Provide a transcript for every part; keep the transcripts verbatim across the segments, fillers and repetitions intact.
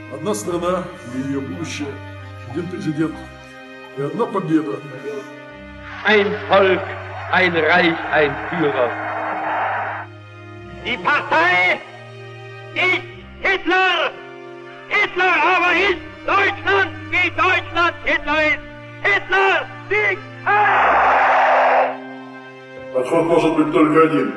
Одна страна и ее будущее, один президент и одна победа. Ein Volk, ein Reich, ein Führer. Die Partei ist Hitler! Hitler aber ist Deutschland, wie Deutschland Hitler ist! Hitler Sieg! Подход может быть только один.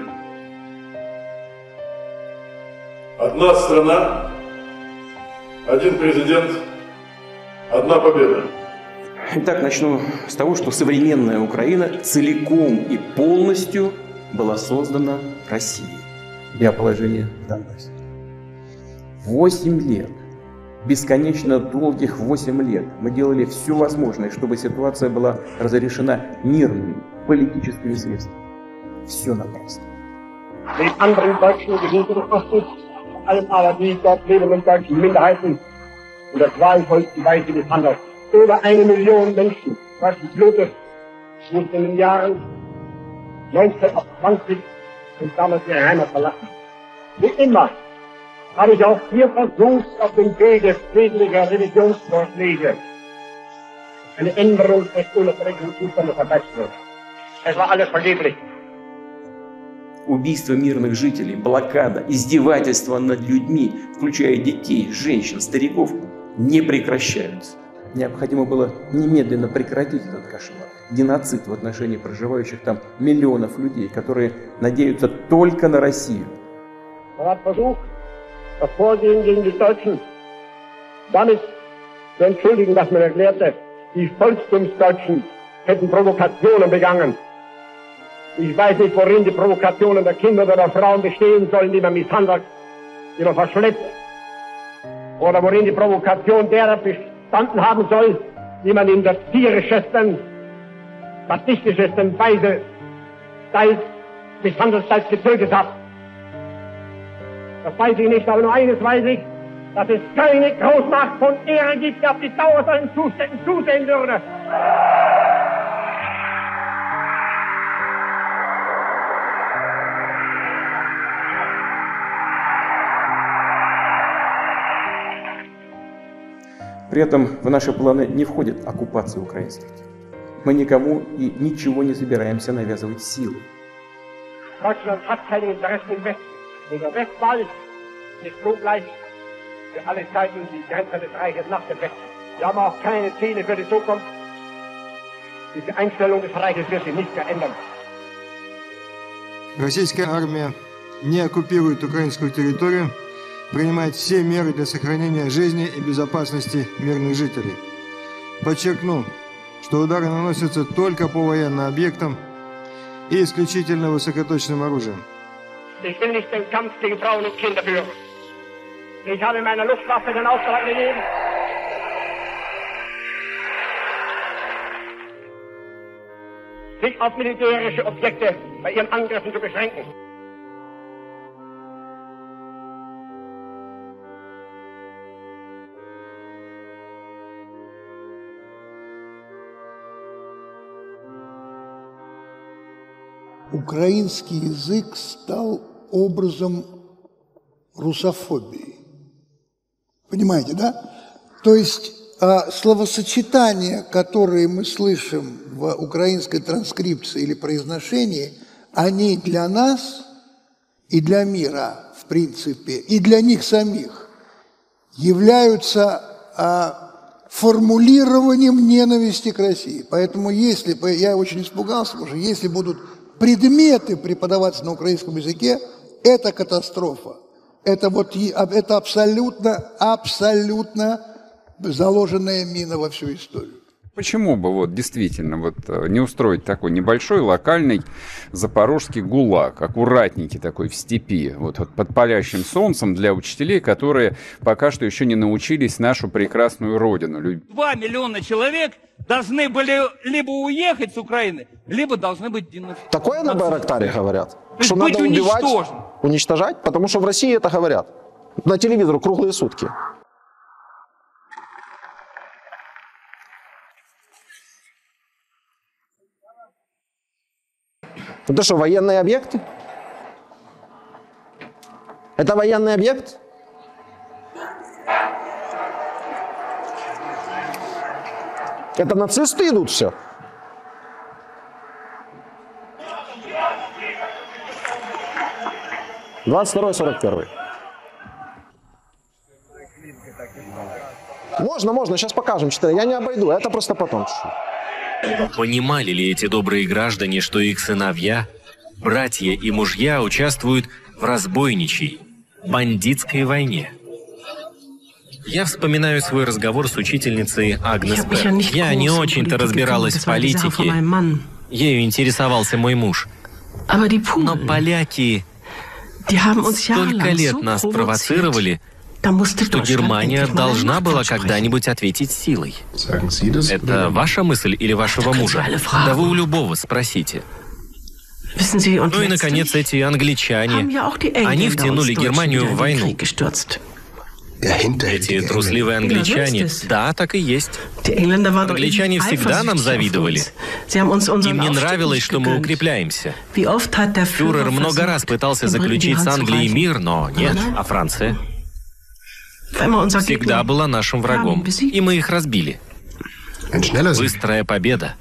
Одна страна, один президент, одна победа. Итак, начну с того, что современная Украина целиком и полностью была создана Россией для положения в Донбассе. Восемь лет, бесконечно долгих восемь лет мы делали все возможное, чтобы ситуация была разрешена мирными политическими средствами. Все напрасно. Den anderen Deutschen gegenüber kostet, allem aber die dort lebenden deutschen Minderheiten und das Wahlvolk die Weise misshandelt. Über eine Million Menschen, deutschen Blutes, mussten in den Jahren neunzehnhundertzwanzig und damals ihre Heimat verlassen. Wie immer habe ich auch hier versucht, auf dem Wege friedlicher Religionsvorschläge eine Änderung des unerträglichen Zustandes herbeizuführen. Es war alles vergeblich. Убийство мирных жителей, блокада, издевательства над людьми, включая детей, женщин, стариков, не прекращаются. Необходимо было немедленно прекратить этот кошмар. Геноцид в отношении проживающих там миллионов людей, которые надеются только на Россию. Man hat versucht, das Vorgehen gegen die Deutschen damit zu entschuldigen, dass man erklärte, die Volkstumsdeutschen hätten Provokationen begangen. Ich weiß nicht, worin die Provokationen der Kinder oder der Frauen bestehen sollen, die man misshandelt, die man verschleppt. Oder worin die Provokation derer bestanden haben soll, die man in der tierischesten, sadistischesten Weise teils misshandelt, teils getötet hat. Das weiß ich nicht, aber nur eines weiß ich, dass es keine Großmacht von Ehre gibt, die auf die Dauer solchen Zuständen zusehen würde. При этом в наши планы не входит оккупация украинских территорий. Мы никому и ничего не собираемся навязывать силой. Deutschland hat keine Interessen im Westen. Unser Westwall ist so gleich für alle Zeiten die Grenze des Reiches nach dem Westen. Wir haben auch keine Ziele für die Zukunft. Diese Einstellung des Reiches wird sich nicht verändern. Российская армия не оккупирует украинскую территорию, принимает все меры для сохранения жизни и безопасности мирных жителей. Подчеркну, что удары наносятся только по военным объектам и исключительно высокоточным оружием. Ich will nicht den Kampf gegen Frauen und Kinder führen. Ich habe meiner Luftwaffe den Auftrag gegeben, sich auf militärische Objekte bei ihren Angriffen zu beschränken. Украинский язык стал образом русофобии. Понимаете, да? То есть а, словосочетания, которые мы слышим в украинской транскрипции или произношении, они для нас и для мира, в принципе, и для них самих являются а, формулированием ненависти к России. Поэтому если, я очень испугался, потому что если будут предметы преподаваться на украинском языке, это катастрофа. Это, вот, это абсолютно, абсолютно заложенная мина во всю историю. Почему бы вот действительно вот не устроить такой небольшой локальный запорожский ГУЛАГ, аккуратненький такой в степи, вот, вот под палящим солнцем для учителей, которые пока что еще не научились нашу прекрасную родину любить? Два миллиона человек должны были либо уехать с Украины, либо должны быть денацифицированы. Такое на Байрактаре говорят, То что быть надо убивать, уничтожен. уничтожать, потому что в России это говорят. На телевизору круглые сутки. Это что, военные объекты? Это военный объект? Это нацисты идут все. двадцать второй сорок первый. Можно, можно, сейчас покажем. Я не обойду, это просто потом. Понимали ли эти добрые граждане, что их сыновья, братья и мужья участвуют в разбойничьей, бандитской войне? Я вспоминаю свой разговор с учительницей Агнес Пер. Я не очень-то разбиралась в политике. Ею интересовался мой муж. Но поляки столько лет нас провоцировали, что Германия должна была когда-нибудь ответить силой. Это ваша мысль или вашего мужа? Да вы у любого спросите. Ну и, наконец, эти англичане. Они втянули Германию в войну. Эти трусливые англичане, да, так и есть. Англичане всегда нам завидовали. Им не нравилось, что мы укрепляемся. Фюрер много раз пытался заключить с Англией мир, но нет. А Франция? Всегда была нашим врагом, и мы их разбили. Быстрая победа.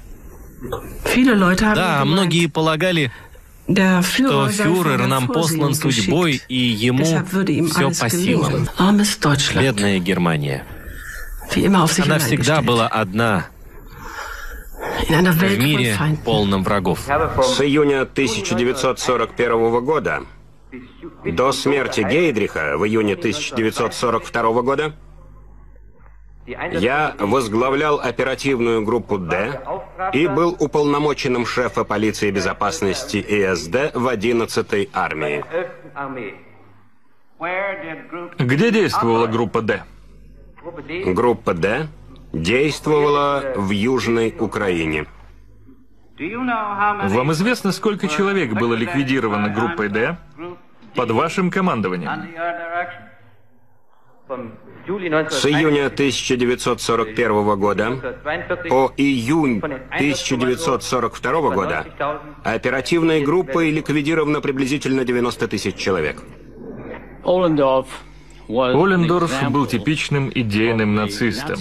Да, многие полагали, что фюрер нам послан судьбой, и ему все по силам. Бедная Германия. Она всегда была одна в мире, полном врагов. С июня тысяча девятьсот сорок первого года до смерти Гейдриха в июне тысяча девятьсот сорок второго года я возглавлял оперативную группу «Д» и был уполномоченным шефа полиции безопасности И С Д в одиннадцатой армии. Где действовала группа «Д»? Группа «Д» действовала в Южной Украине. Вам известно, сколько человек было ликвидировано группой «Д» под вашим командованием? С июня тысяча девятьсот сорок первого года по июнь тысяча девятьсот сорок второго года оперативной группой ликвидировано приблизительно девяносто тысяч человек. Оллендорф был типичным идейным нацистом.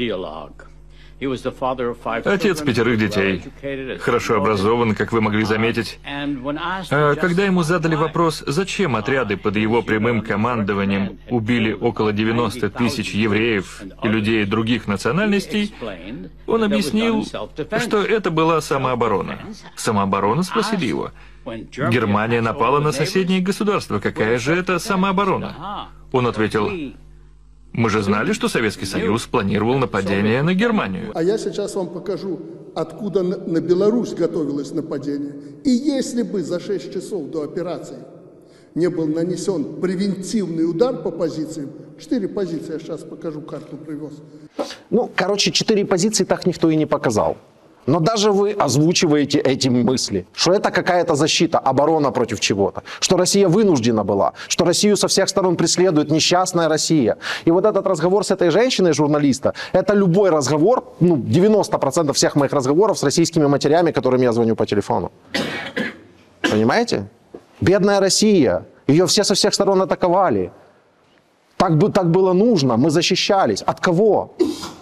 Отец пятерых детей, хорошо образован, как вы могли заметить. А когда ему задали вопрос, зачем отряды под его прямым командованием убили около девяноста тысяч евреев и людей других национальностей, он объяснил, что это была самооборона. Самооборона, спросили его. Германия напала на соседние государства, какая же это самооборона? Он ответил: мы же знали, что Советский Союз планировал нападение на Германию. А я сейчас вам покажу, откуда на, на Беларусь готовилось нападение. И если бы за шесть часов до операции не был нанесен превентивный удар по позициям, четыре позиции, я сейчас покажу, карту привез. Ну, короче, четыре позиции так никто и не показал. Но даже вы озвучиваете эти мысли, что это какая-то защита, оборона против чего-то, что Россия вынуждена была, что Россию со всех сторон преследует несчастная Россия. И вот этот разговор с этой женщиной, журналиста, это любой разговор, ну, девяносто процентов всех моих разговоров с российскими матерями, которым я звоню по телефону. Понимаете? Бедная Россия, ее все со всех сторон атаковали. Так, бы, так было нужно, мы защищались. От кого?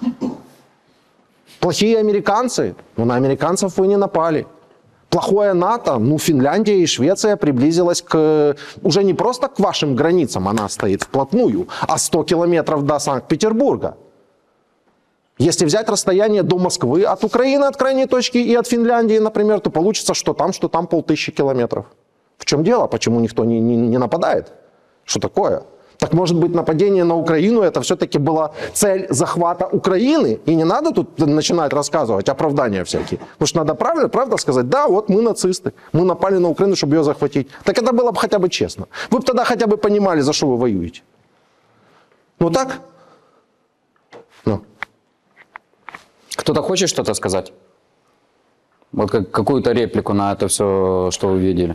Плохие американцы? Ну, на американцев вы не напали. Плохое НАТО? Ну, Финляндия и Швеция приблизилась к... Уже не просто к вашим границам, она стоит вплотную, а сто километров до Санкт-Петербурга. Если взять расстояние до Москвы от Украины, от крайней точки, и от Финляндии, например, то получится, что там, что там полтысячи километров. В чем дело? Почему никто не, не, не нападает? Что такое? Так может быть, нападение на Украину это все-таки была цель захвата Украины? И не надо тут начинать рассказывать оправдания всякие. Потому что надо правильно, правда сказать, да, вот мы нацисты, мы напали на Украину, чтобы ее захватить. Так это было бы хотя бы честно. Вы бы тогда хотя бы понимали, за что вы воюете. Ну так? Ну. Кто-то хочет что-то сказать? Вот как, какую-то реплику на это все, что вы видели?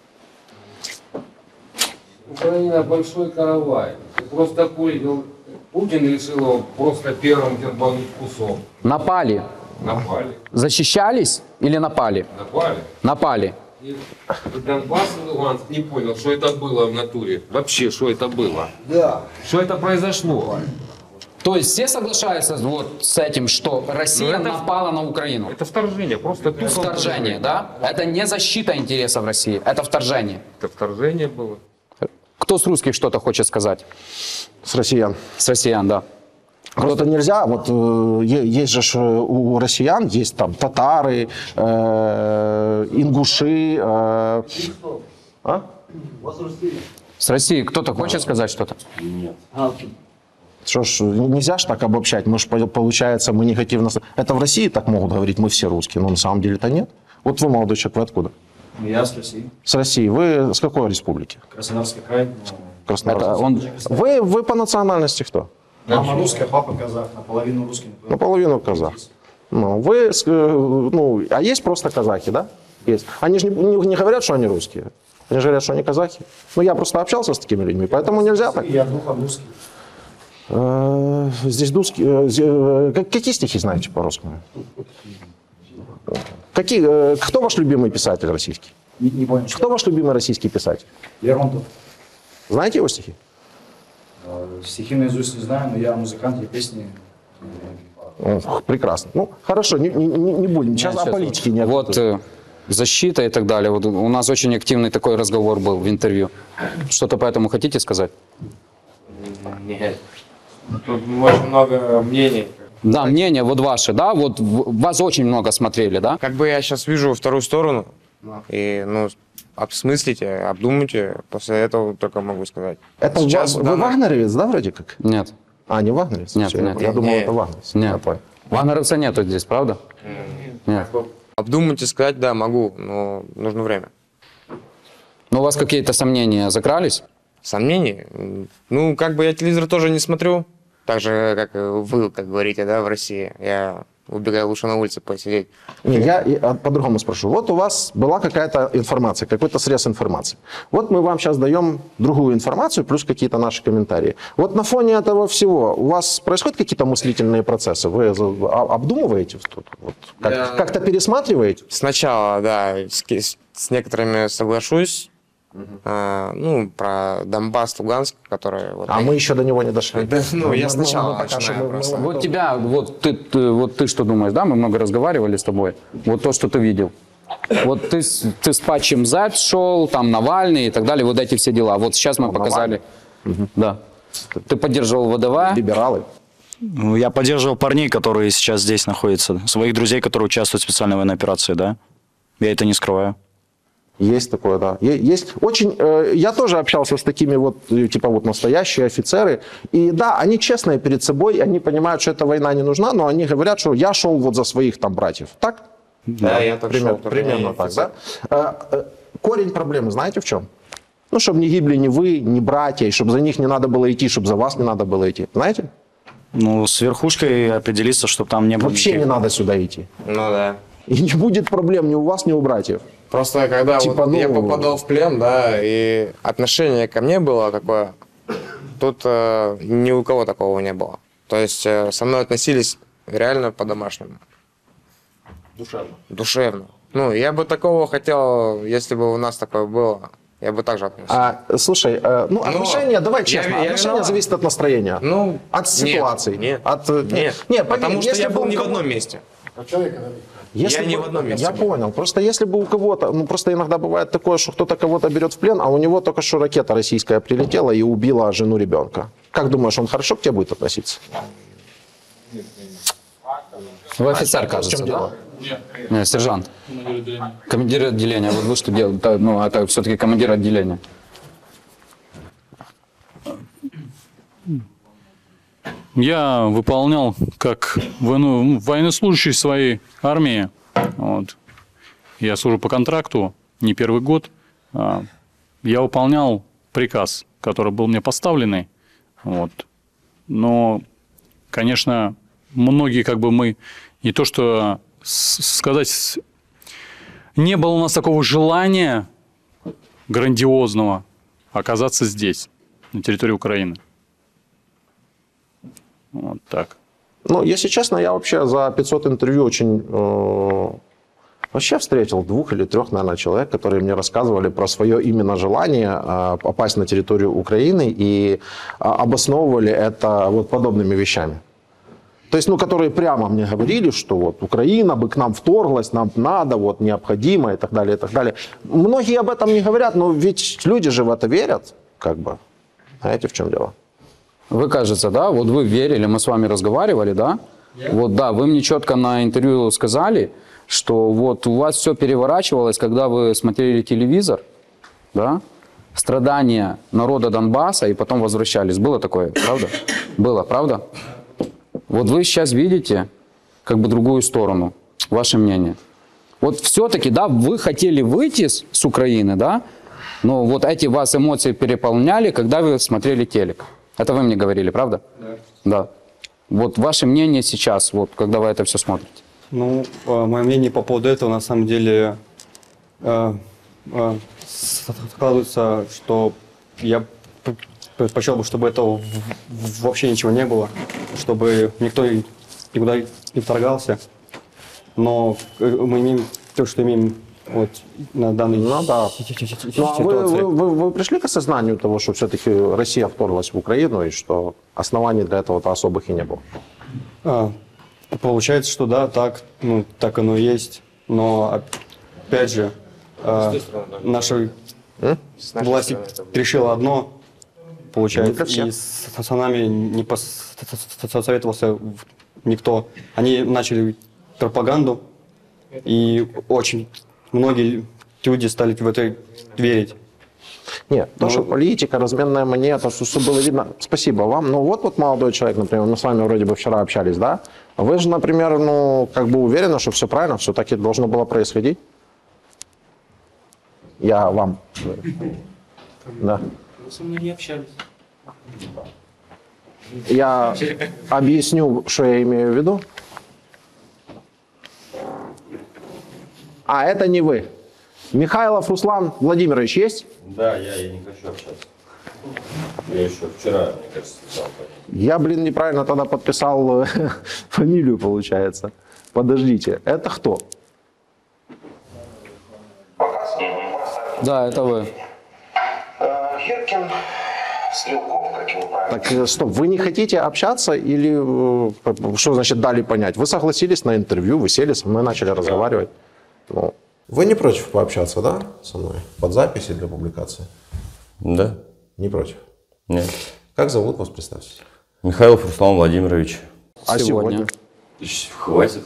Украина большой каравай. Просто Путин решил его просто первым тербануть кусок. Напали. Напали. Защищались или напали? Напали. Напали. И Донбасс и Луганск не понял, что это было в натуре. Вообще, что это было. Да. Что это произошло. То есть все соглашаются вот с этим, что Россия это, напала на Украину? Это вторжение, просто... Вторжение, да? Это не защита интересов России, это вторжение. Это вторжение было. Кто с русских что-то хочет сказать? С россиян. С россиян, да. Просто нельзя, вот э, есть же у россиян, есть там татары, э, ингуши. Э, а? С России кто-то хочет сказать что-то? Нет. Что ж, нельзя ж так обобщать, мы ж, получается, мы негативно... Это в России так могут говорить, мы все русские, но на самом деле это нет. Вот вы, молодой человек, вы откуда? Я с России. С России. Вы с какой республики? Краснодарский край. Краснодар. Это он... вы, вы по национальности кто? Мама русская, папа казах, наполовину русский. Наполовину казах. Ну, вы, ну, а есть просто казахи, да? Есть. Они же не, не, не говорят, что они русские. Они же говорят, что они казахи. Ну, я просто общался с такими людьми, поэтому нельзя так. Я духом русский. Здесь русские... Какие стихи знаете по-русскому? Какие, кто ваш любимый писатель российский? Не, не понял. Кто ваш любимый российский писатель? Лермонтов. Знаете его стихи? Стихи наизусть не знаю, но я музыкант, я песни. Ох, прекрасно. Ну, хорошо, не, не, не будем. Сейчас о политике не Вот э, защита и так далее. Вот у нас очень активный такой разговор был в интервью. Что-то по этому хотите сказать? Нет. Тут очень много мнений. Да, мнение вот ваше, да? Вот вас очень много смотрели, да? Как бы я сейчас вижу вторую сторону. И, ну, обсмыслите, обдумайте. После этого только могу сказать. Это сейчас, вы, да, вы вагнеровец, да, вроде как? Нет. А, не вагнеровец? Нет, Все, нет. Я, я думал, нет. это вагнеровец. Нет. Вагнеровца нету здесь, правда? Нет. Обдумайте, сказать, да, могу, но нужно время. Но у вас какие-то сомнения закрались? Сомнения? Ну, как бы я телевизор тоже не смотрю. Так же, как и вы, как говорите, да, в России. Я убегаю лучше на улице посидеть. Не, я, я по-другому спрошу. Вот у вас была какая-то информация, какой-то срез информации. Вот мы вам сейчас даем другую информацию, плюс какие-то наши комментарии. Вот на фоне этого всего у вас происходят какие-то мыслительные процессы? Вы обдумываете? Вот, как, Я... Как-то пересматриваете? Сначала, да, с, с некоторыми соглашусь. А, ну, про Донбасс, Луганск, которые... Вот, а они... мы еще до него не дошли. Да, ну, я мы, сначала мы, мы начинаю мы, просто. Вот тебя, вот ты, ты, вот ты что думаешь, да? Мы много разговаривали с тобой. Вот то, что ты видел. Вот ты, ты с патчем Зайц шел, там Навальный и так далее, вот эти все дела. Вот сейчас мы а, показали... Угу. Да. Ты поддерживал ВДВ. Либералы. Я поддерживал парней, которые сейчас здесь находятся. Своих друзей, которые участвуют в специальной военной операции, да. Я это не скрываю. Есть такое, да. Есть очень... Э, я тоже общался с такими вот, типа вот настоящие офицеры. И да, они честные перед собой, они понимают, что эта война не нужна, но они говорят, что я шел вот за своих там братьев. Так? Да, да я так примерно, шел. Примерно так, да? Э, э, корень проблемы знаете в чем? Ну, чтобы не гибли ни вы, ни братья, и чтобы за них не надо было идти, чтобы за вас не надо было идти. Знаете? Ну, с верхушкой определиться, чтобы там не было... Вообще никаких... не надо сюда идти. Ну да. И не будет проблем ни у вас, ни у братьев. Просто когда типа, вот ну... я попадал в плен, да, и отношение ко мне было такое, тут э, ни у кого такого не было. То есть э, со мной относились реально по-домашнему. Душевно. Душевно. Ну, я бы такого хотел, если бы у нас такое было, я бы так же относился. А, слушай, э, ну, отношения, давай честно, я, я отношения виноват. зависят от настроения, ну, от ситуации. Нет, от, нет, нет, нет потому поверь, что я был бы не в кого... одном месте. Если я бы, не в одном месте Я был. понял. Просто если бы у кого-то, ну просто иногда бывает такое, что кто-то кого-то берет в плен, а у него только что ракета российская прилетела и убила жену ребенка. Как думаешь, он хорошо к тебе будет относиться? Вы офицер, кажется, да? Нет, сержант. Командир отделения. Вот вы что делаете? Ну, это все-таки командир отделения. Я выполнял как военнослужащий своей армии. Вот. Я служу по контракту не первый год. Я выполнял приказ, который был мне поставленный. Вот. Но, конечно, многие как бы мы, не то что сказать, не было у нас такого желания грандиозного оказаться здесь, на территории Украины. Вот так. Ну, если честно, я вообще за пятьсот интервью очень э, вообще встретил двух или трех, наверное, человек, которые мне рассказывали про свое именно желание а, попасть на территорию Украины и а, обосновывали это вот подобными вещами. То есть, ну, которые прямо мне говорили, что вот Украина бы к нам вторглась, нам надо, вот необходимо и так далее, и так далее. Многие об этом не говорят, но ведь люди же в это верят, как бы. Знаете, в чем дело? Вы, кажется, да, вот вы верили, мы с вами разговаривали, да? Yeah. Вот, да, вы мне четко на интервью сказали, что вот у вас все переворачивалось, когда вы смотрели телевизор, да? Страдания народа Донбасса, и потом возвращались. Было такое, правда? Было, правда? Вот вы сейчас видите как бы другую сторону. Ваше мнение? Вот все-таки, да, вы хотели выйти с, с Украины, да? Но вот эти вас эмоции переполняли, когда вы смотрели телек. Это вы мне говорили, правда? Да. Да. Вот ваше мнение сейчас, вот, когда вы это все смотрите? Ну, мое мнение по поводу этого, на самом деле, э, э, складывается, что я предпочел бы, чтобы этого вообще ничего не было, чтобы никто никуда не вторгался. Но мы имеем то, что имеем вот на данный ну, да. Ну, а вы, вы, вы, вы пришли к осознанию того, что все-таки Россия вторглась в Украину и что оснований для этого-то особых и не было? А, получается, что да, так, ну, так оно и есть. Но опять же, а, наша власть решила одно, получается, и с, с нами не посоветовался никто. Они начали пропаганду, и очень многие люди стали в это верить. Нет, то, что политика, разменная монета, что все было видно. Спасибо вам. Ну вот, вот молодой человек, например, мы с вами вроде бы вчера общались, да? Вы же, например, ну, как бы уверены, что все правильно, все так и должно было происходить? Я вам. Да. Вы со мной не общались. Я объясню, что я имею в виду. А, это не вы. Михайлов Руслан Владимирович есть? Да, я и не хочу общаться. Я еще вчера, мне кажется, сказал. Я, блин, неправильно тогда подписал фамилию, получается. Подождите, это кто? Да, это вы. Херкин, Стрелков, как его правильно. Так, стоп, вы не хотите общаться или что значит дали понять? Вы согласились на интервью, вы сели, со мной начали разговаривать. Ну, вы не против пообщаться, да, со мной? Под записи для публикации? Да. Не против? Нет. Как зовут вас, представьтесь? Михайлов Руслан Владимирович. А сегодня? Хватит.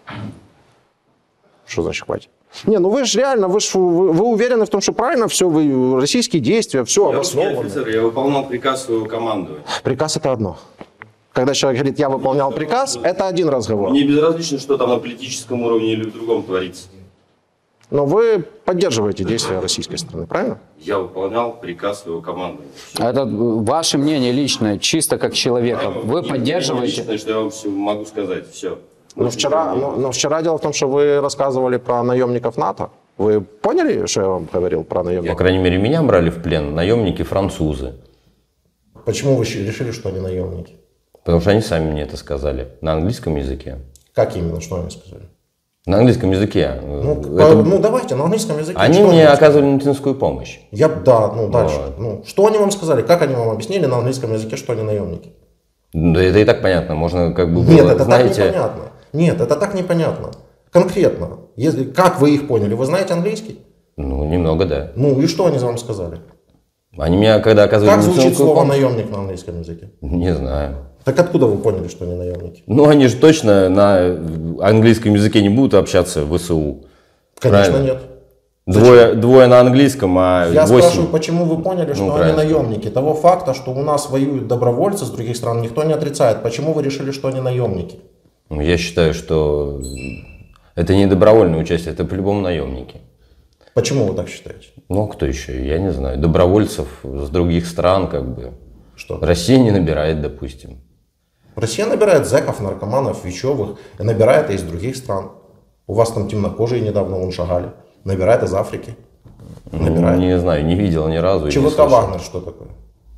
Что значит хватит? Не, ну вы же реально, вы, ж, вы, вы уверены в том, что правильно все, вы российские действия, все я обосновано. Офицер, я выполнял приказ своего командования. Приказ это одно. Когда человек говорит, я выполнял приказ, это один разговор. Мне безразлично, что там на политическом уровне или в другом творится. Но вы поддерживаете действия российской страны, правильно? Я выполнял приказ своего командования. Это ваше мнение личное, чисто как человека. Вы поддерживаете? Личное, что я вам все могу сказать, все. Но вчера, но, но вчера дело в том, что вы рассказывали про наемников НАТО. Вы поняли, что я вам говорил про наемников? По крайней мере, меня брали в плен наемники французы. Почему вы решили, что они наемники? Потому что они сами мне это сказали на английском языке. Как именно, что они сказали? На английском языке. Ну, это... ну давайте, на английском языке. Они мне они оказывали медицинскую помощь. Я, да, ну дальше. Вот. Ну, что они вам сказали? Как они вам объяснили на английском языке, что они наемники? Да это и так понятно. Можно как бы... Нет, было, это знаете... так непонятно. Нет, это так непонятно. Конкретно. Если, как вы их поняли? Вы знаете английский? Ну, немного, да. Ну, и что они вам сказали? Они меня, когда оказывали Как звучит слово помощь... наемник на английском языке? Не знаю. Так откуда вы поняли, что они наемники? Ну, они же точно на английском языке не будут общаться в ВСУ. Конечно, правильно? нет. Двое, двое на английском, а Я восемь... спрашиваю, почему вы поняли, что ну, они правильно. наемники? Того факта, что у нас воюют добровольцы с других стран, никто не отрицает. Почему вы решили, что они наемники? Я считаю, что это не добровольное участие, это по-любому наемники. Почему вы так считаете? Ну, кто еще? Я не знаю. Добровольцев с других стран, как бы. Что? Россия не набирает, допустим. Россия набирает зэков, наркоманов, вещевых, и набирает из других стран. У вас там темнокожие недавно вон шагали. Набирает из Африки. Набирает. Не знаю, не видел ни разу. ЧВК «Вагнер» что такое?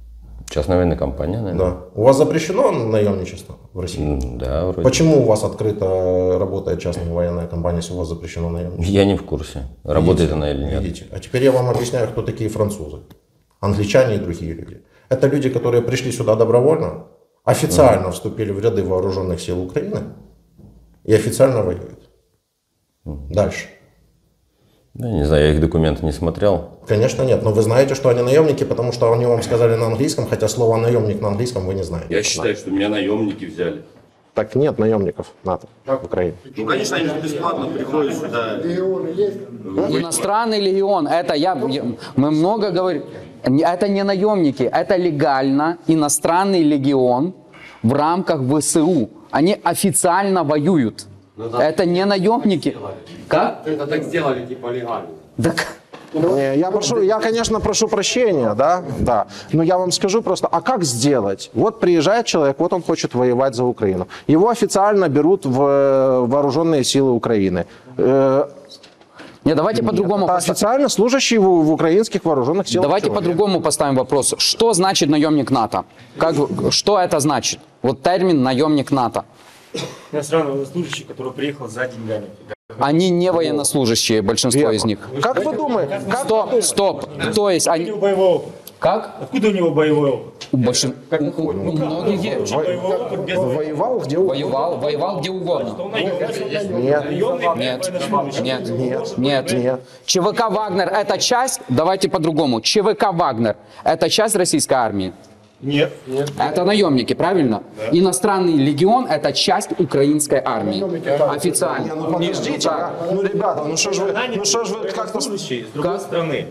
Частная военная компания, наверное. Да. У вас запрещено наемничество в России? Да, вроде. Почему у вас открыто работает частная военная компания, если у вас запрещено наемничество? Я не в курсе, работает Видите? она или нет. Видите? А теперь я вам объясняю, кто такие французы, англичане и другие люди. Это люди, которые пришли сюда добровольно, официально mm. вступили в ряды вооруженных сил Украины и официально воюют. Mm. Дальше. Да, не знаю, я их документы не смотрел. Конечно нет, но вы знаете, что они наемники, потому что они вам сказали на английском, хотя слово наемник на английском вы не знаете. Я считаю, что меня наемники взяли. Так нет наемников НАТО в Украине. Ну, конечно, они же бесплатно приходят сюда. Легионы есть? Иностранный легион, это я, я, мы много говорим, это не наемники, это легально иностранный легион в рамках ВСУ. Они официально воюют. Ну, да. Это не наемники. Как? Это так сделали, типа, легально. Так. Не, я, прошу, я, конечно, прошу прощения, да, да, но я вам скажу просто, а как сделать? Вот приезжает человек, вот он хочет воевать за Украину. Его официально берут в вооруженные силы Украины. Не, давайте по-другому. Это официально служащий в, в украинских вооруженных силах. Давайте по-другому поставим вопрос. Что значит наемник НАТО? Как, что это значит? Вот термин наемник НАТО. Иностранный военнослужащий, который приехал за деньгами. Они не военнослужащие, большинство Верно. из них. Как вы думаете? Как стоп, стоп. То есть они... Откуда у него боевой опыт? Как? Откуда у него боевой опыт? У большин... у, у, у многих есть. Воевал где угодно. Воевал, воевал где угодно. Нет. Нет. Нет. Нет. Нет. Нет. ЧВК «Вагнер» — это часть, давайте по-другому. ЧВК «Вагнер» — это часть российской армии? Нет. Нет. Это наемники, правильно? Да. Иностранный легион — это часть украинской армии. Официально. Ну, подождите, да. Ну, ребята, ну что ж вы, ну что ж вы как-то... С другой стороны.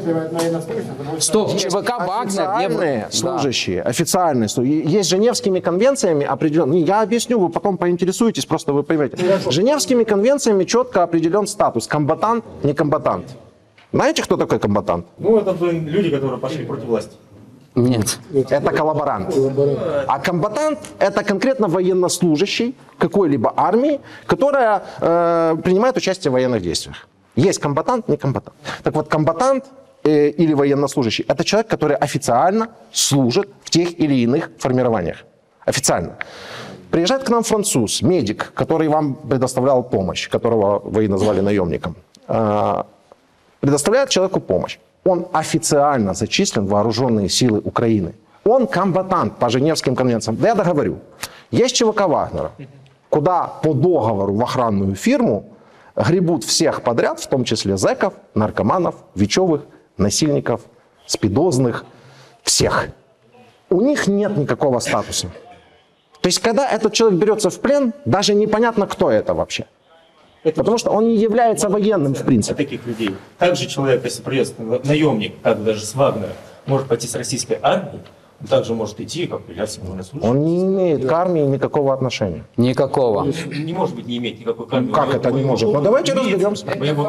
Стоп, ЧВК «Вагнер» официальные служащие, официальные, есть Женевскими конвенциями определен, я объясню, вы потом поинтересуетесь, просто вы поймете. Женевскими конвенциями четко определен статус комбатант, не комбатант. Знаете, кто такой комбатант? Ну, это люди, которые пошли против власти. Нет. Это коллаборант. А комбатант – это конкретно военнослужащий какой-либо армии, которая э, принимает участие в военных действиях. Есть комбатант, не комбатант. Так вот, комбатант э, или военнослужащий – это человек, который официально служит в тех или иных формированиях. Официально. Приезжает к нам француз, медик, который вам предоставлял помощь, которого вы назвали наемником. Э, предоставляет человеку помощь. Он официально зачислен в вооруженные силы Украины. Он комбатант по Женевским конвенциям. Да я договорю. Есть ЧВК Вагнера, куда по договору в охранную фирму гребут всех подряд, в том числе зэков, наркоманов, вечевых, насильников, спидозных, всех. У них нет никакого статуса. То есть, когда этот человек берется в плен, даже непонятно, кто это вообще. Это Потому что он не является военным, в принципе. Таких людей. Также человек, если придет наемник, так даже с Вагнера, может пойти с российской армии, он также может идти, как является военнослужащим. Он не имеет к армии никакого отношения. Никакого. Не, не может быть не иметь никакой к армии. Как это не может? Ну давайте разберемся.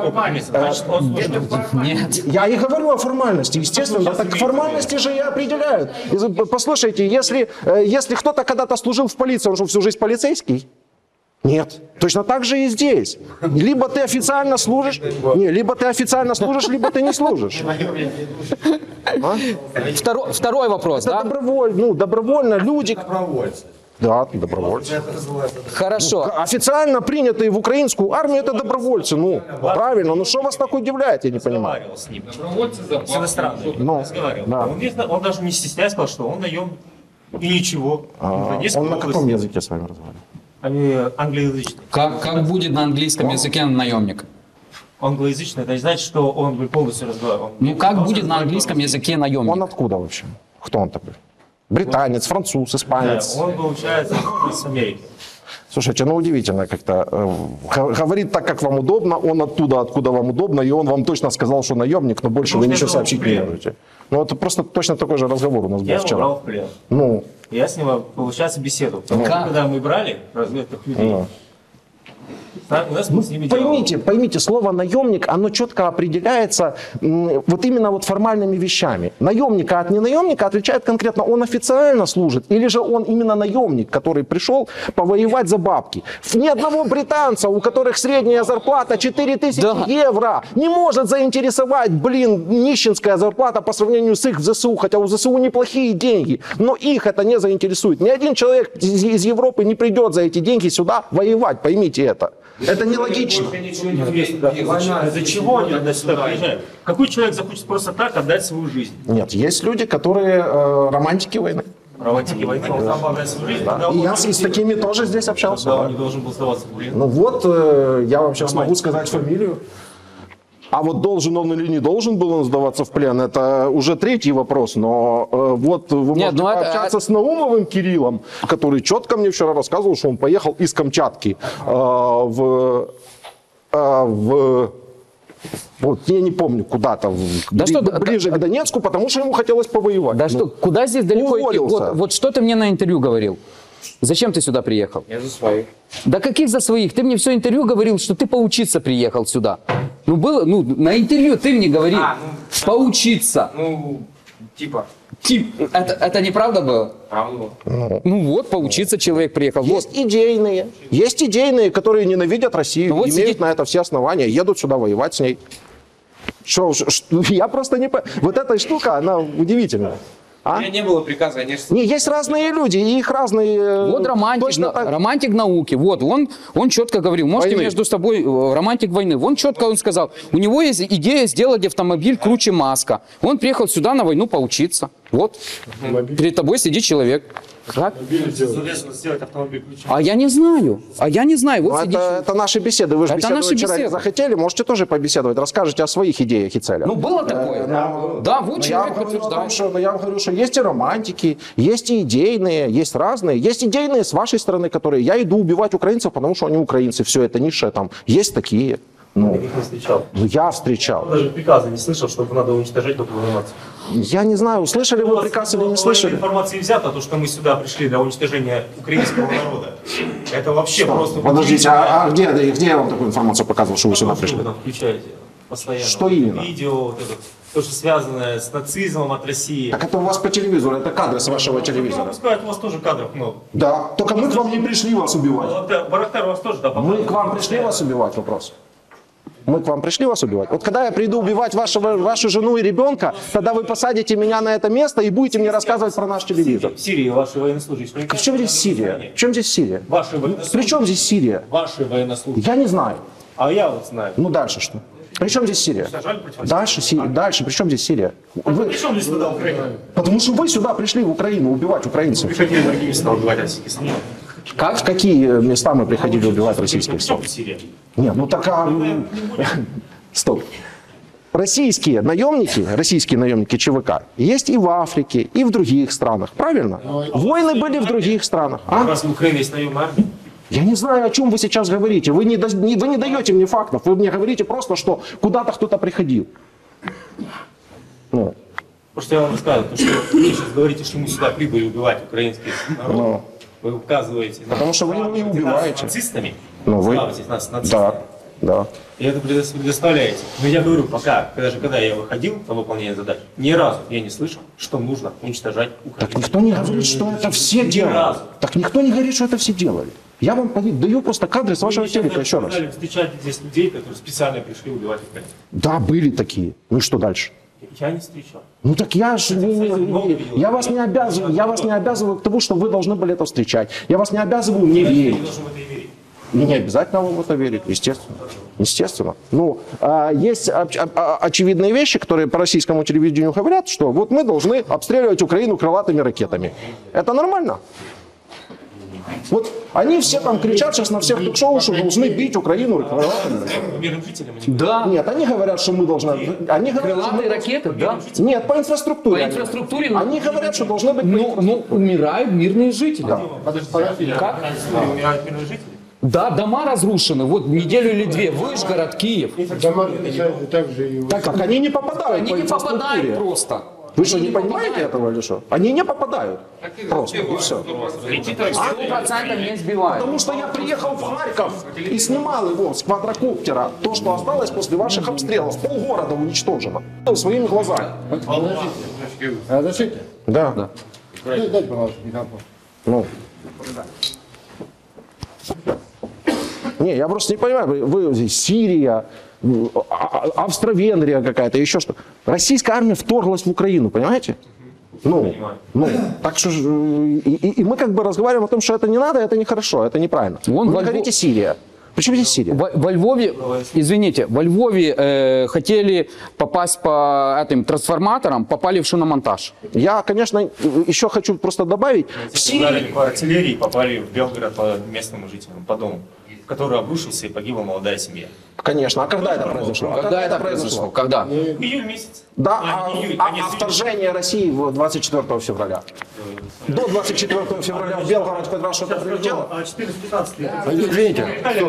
Нет. Я и говорю о формальности, естественно. Так формальности же и определяют. Послушайте, если, если кто-то когда-то служил в полиции, он же всю жизнь полицейский? Нет. Точно так же и здесь. Либо ты официально служишь, не, либо ты официально служишь, либо ты не служишь. А? Второй, второй вопрос, это да? Добровольно, ну, добровольно люди... Добровольцы. Да, добровольцы. Хорошо. Ну, официально принятые в украинскую армию это добровольцы. Ну, правильно. Ну, что вас так удивляет, я не понимаю. С ним. Добровольцы с иностранными. Ну, да. он, он даже не стесняясь сказал, что он наемник. И ничего. А, он на каком языке с вами разговаривает? Они англоязычные. Как, как будет на английском языке наемник? Англоязычный, это не значит, что он будет полностью разговаривать. Ну как будет на английском языке наемник? Он откуда вообще? Кто он такой? Британец, француз, испанец? Да, он, получается, из Америки. Слушайте, ну удивительно как-то. Говорит так, как вам удобно, он оттуда, откуда вам удобно, и он вам точно сказал, что наемник, но больше ну, вы ничего сообщить не можете. Ну это просто точно такой же разговор у нас я был вчера. Я его брал в плен. Ну. Я с ним, получается, беседовал. Потому что когда мы брали разведных людей, ну. У нас был с ними Поймите, поймите, слово наемник, оно четко определяется м, вот именно вот формальными вещами. Наемника от ненаемника отличает конкретно, он официально служит, или же он именно наемник, который пришел повоевать за бабки. Ни одного британца, у которых средняя зарплата четыре тысячи да. евро, не может заинтересовать, блин, нищенская зарплата по сравнению с их в ЗСУ, хотя у ЗСУ неплохие деньги, но их это не заинтересует. Ни один человек из, из Европы не придет за эти деньги сюда воевать, поймите это. Это нелогично. Из-за чего они тогда сюда приезжают? Какой человек захочет просто так отдать свою жизнь? Нет, есть люди, которые э, романтики войны. Романтики войны, он сам отдать свою жизнь. Да. И я с, с такими тоже здесь общался. Да, он не должен был сдаваться в плен. Ну вот, э, я вам сейчас могу сказать фамилию. А вот должен он или не должен был он сдаваться в плен, это уже третий вопрос. Но э, вот вы Нет, можете ну пообщаться это... с Наумовым Кириллом, который четко мне вчера рассказывал, что он поехал из Камчатки э, в... Э, в вот, я не помню, куда-то, да бли, что, ближе к Донецку, потому что ему хотелось повоевать. Да ну, что, куда здесь далеко идти? Вот, вот что ты мне на интервью говорил? Зачем ты сюда приехал? Я за своих. Да каких за своих? Ты мне все интервью говорил, что ты поучиться приехал сюда. Ну, было, ну, на интервью ты мне говорил. А, ну, поучиться. Ну, типа. Тип, это, это неправда было? Правда было. Ну, ну вот, поучиться человек приехал. Есть вот. идейные. Есть идейные, которые ненавидят Россию, ну, вот имеют сидит... на это все основания, едут сюда воевать с ней. Что, что, я просто не понимаю. Вот эта штука, она удивительная. А? У меня не было приказа, они... Не, есть разные люди, и их разные... Вот романтик, на, так... романтик науки, вот, он, он четко говорил, можете войны. Между собой, романтик войны, он четко он сказал, у него есть идея сделать автомобиль круче Маска. Он приехал сюда на войну поучиться, вот, автомобиль. Перед тобой сидит человек. Как? Сделать автомобиль круче. А я не знаю, а я не знаю. Вот это, это наши беседы, вы же беседовать вчера не захотели, можете тоже побеседовать, расскажете о своих идеях и целях. Ну было такое, но, да, вот человек подтверждает. Что, я вам говорю, что есть и романтики, есть и идейные, есть разные, есть идейные с вашей стороны, которые, я иду убивать украинцев, потому что они украинцы, все это ниша там, есть такие. Ну, я их не встречал. Ну, я встречал. Я даже приказа не слышал, чтобы надо уничтожать документацию нацию. Я не знаю, услышали вы приказ или не слышали. Информация взята, то, что мы сюда пришли для уничтожения украинского народа. Это вообще что? Просто... Подождите, а, а где, где я вам такую информацию показывал, что вы сюда пришли? Что вы там включаете постоянно? Что именно? Видео, вот это, то, что связано с нацизмом от России. Так это у вас по телевизору, это кадры с вашего телевизора. Ну, сказать, у вас тоже кадров много. Да, только мы к вам не пришли вас убивать. Барахтар у вас тоже, да, мы к вам пришли вас убивать, вопрос. Мы к вам пришли вас убивать. Вот когда я приду убивать вашего, вашу жену и ребенка, тогда вы посадите меня на это место и будете мне рассказывать про наш телевизор. В Сирии ваши военнослужащие. В чем здесь Сирия? В чем здесь Сирия? Ваши военнослужащие. При чем здесь Сирия? Ваши военнослужащие. Я не знаю. А я вот знаю. Ну дальше что? При чем здесь Сирия? Дальше, Сирия. Дальше, при чем здесь Сирия? Вы... При чем здесь туда Украина? Потому что вы сюда пришли в Украину убивать украинцев. Вы приходили в другие места убивать российских стран. Как? В какие места мы приходили убивать российских стран? Нет, ну так а... Стоп. Российские наемники, российские наемники ЧВК есть и в Африке, и в других странах. Правильно? Войны были в других странах. А? Раз в Украине есть наемная армия? Я не знаю, о чем вы сейчас говорите. Вы не, не, вы не даете мне фактов. Вы мне говорите просто, что куда-то кто-то приходил. Ну. Просто я вам рассказываю, что вы сейчас говорите, что мы сюда прибыли убивать украинских народов. Ну. Вы указываете... Потому что вы не убиваете. Нас нацистами. Ну, вы... нас нацистами. Да. Да. И это предоставляете. Но я говорю, пока, даже когда я выходил на выполнение задач, ни разу я не слышал, что нужно уничтожать Украину. Так никто не говорит, что это все делали. Так никто не говорит, что это все делали. Я вам даю просто кадры с вашего телека еще раз. Вы встречали здесь людей, которые специально пришли убивать Украину. Да, были такие. Ну и что дальше? Я не встречал. Ну так я же я вас не обязываю, я вас не обязываю к тому, что вы должны были это встречать. Я вас не обязываю мне верить. Ну, не обязательно вам в это верить, естественно. Естественно. Ну, а, есть оч очевидные вещи, которые по российскому телевидению говорят, что вот мы должны обстреливать Украину крылатыми ракетами. Это нормально? Вот они все там кричат сейчас на всех ток-шоу, что должны бить Украину крылатыми ракетами. Да. Нет, они говорят, что мы должны... Они говорят, крылатые мы... ракеты, да? Нет, по инфраструктуре. По инфраструктуре? Они, они говорят, что должны быть... Ну, ну умирают мирные жители. Да. Как? Умирают мирные жители? Да, дома разрушены, вот неделю или две, Вышгород, Киев. Дома, так, так они не попадают. Они не попадают просто. Вы что, не понимаете этого или что? Они не попадают. Просто, и все. сто процентов не сбивают. Потому что я приехал в Харьков и снимал его с квадрокоптера. То, что осталось после ваших обстрелов. Полгорода уничтожено. Своими глазами. Разрешите? Да. Да. Дайте, пожалуйста, микрофон. Ну. Не, я просто не понимаю, вы, вы Сирия, Австро-Венгрия какая-то, еще что. Российская армия вторглась в Украину, понимаете? Ну, ну, так что и, и, и мы как бы разговариваем о том, что это не надо, это нехорошо, это неправильно. Вон, вы говорите Сирия. Почему здесь Сирия? Во, во Львове, извините, во Львове э, хотели попасть по этим трансформаторам, попали в шиномонтаж. Я, конечно, еще хочу просто добавить. В Сирии по артиллерии попали в Белгород по местным жителям, по дому, в который обрушился и погибла молодая семья. Конечно. А когда это произошло? Когда, когда это произошло? Когда? Июль месяц. Да, а, июль, а, а вторжение России в двадцать четвёртого февраля? До двадцать четвёртого февраля в Белгород хоть раз что-то прилетело? четырнадцать-пятнадцать лет. Извините.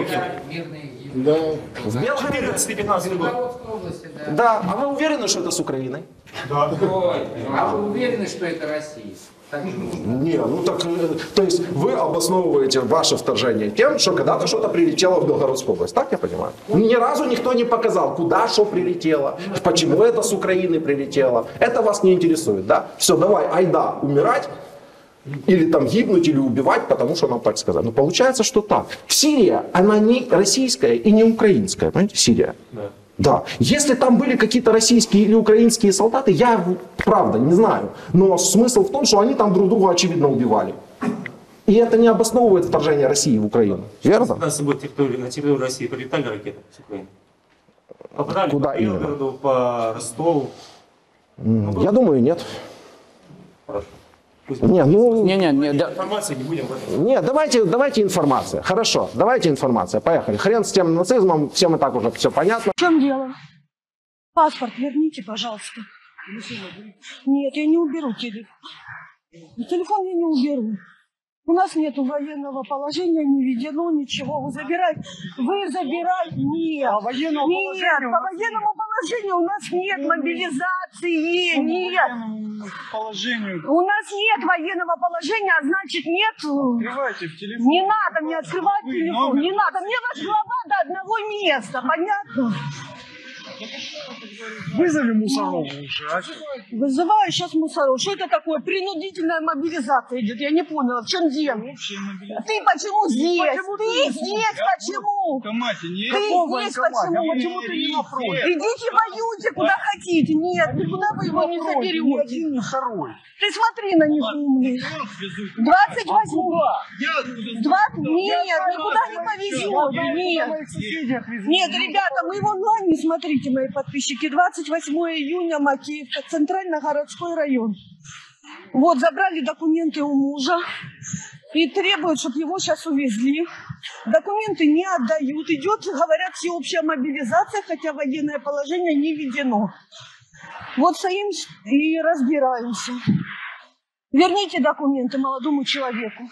Да. В Белгороде? четырнадцатый-пятнадцатый год. Да. А вы уверены, что это с Украиной? Да. А вы уверены, что это Россия? Не, ну так, то есть вы обосновываете ваше вторжение тем, что когда-то что-то прилетело в Белгородскую область, так я понимаю? Ни разу никто не показал, куда что прилетело, почему это с Украины прилетело. Это вас не интересует, да? Все, давай, айда, умирать, или там гибнуть, или убивать, потому что нам так сказали. Но получается, что так. Сирия, она не российская и не украинская, понимаете, Сирия. Да. Да, если там были какие-то российские или украинские солдаты, я, правда, не знаю. Но смысл в том, что они там друг друга, очевидно, убивали. И это не обосновывает вторжение России в Украину. Верно? На территорию, на территорию России прилетали ракеты с Украины. Попадали Куда по Белгороду, по Ростову. Ну, я думаю, нет. Хорошо. Не, ну... Не, не, не, да. Информации не будем. Не, давайте, давайте информация. Хорошо, давайте информация. Поехали. Хрен с тем нацизмом, всем и так уже все понятно. В чем дело? Паспорт верните, пожалуйста. Нет, я не уберу телефон. Телефон я не уберу. У нас нет военного положения, не введено ничего. Вы забираете. Вы забираете. Нет. По военному нет, положению. По военному положению у нас нет мобилизации. Нет. Положению. У нас нет военного положения, а значит нет. Открывайте в телефон. Не надо мне открывать Вы телефон. Номер. Не надо. Мне ваш глава до одного места. Понятно? Вызови мусоров уже. А? Вызываю сейчас мусоров. Что это такое? Принудительная мобилизация идет. Я не поняла, в чем дело? Ты почему здесь? Почему ты, ты здесь почему? Не ты здесь почему? Почему ты не на фронте? Идите воюйте куда хотите. Нет, никуда вы его не заберете. Ни один, ни второй. Ты смотри на них умный. двадцать восьмого. Нет, никуда не повезет. Нет. Нет, ребята, мы в онлайне, смотрите, мои подписчики. двадцать восьмого июня, Макеевка, Центрально-городской район. Вот, забрали документы у мужа и требуют, чтобы его сейчас увезли. Документы не отдают. Идет, говорят, всеобщая мобилизация, хотя военное положение не введено. Вот стоим и разбираемся. Верните документы молодому человеку.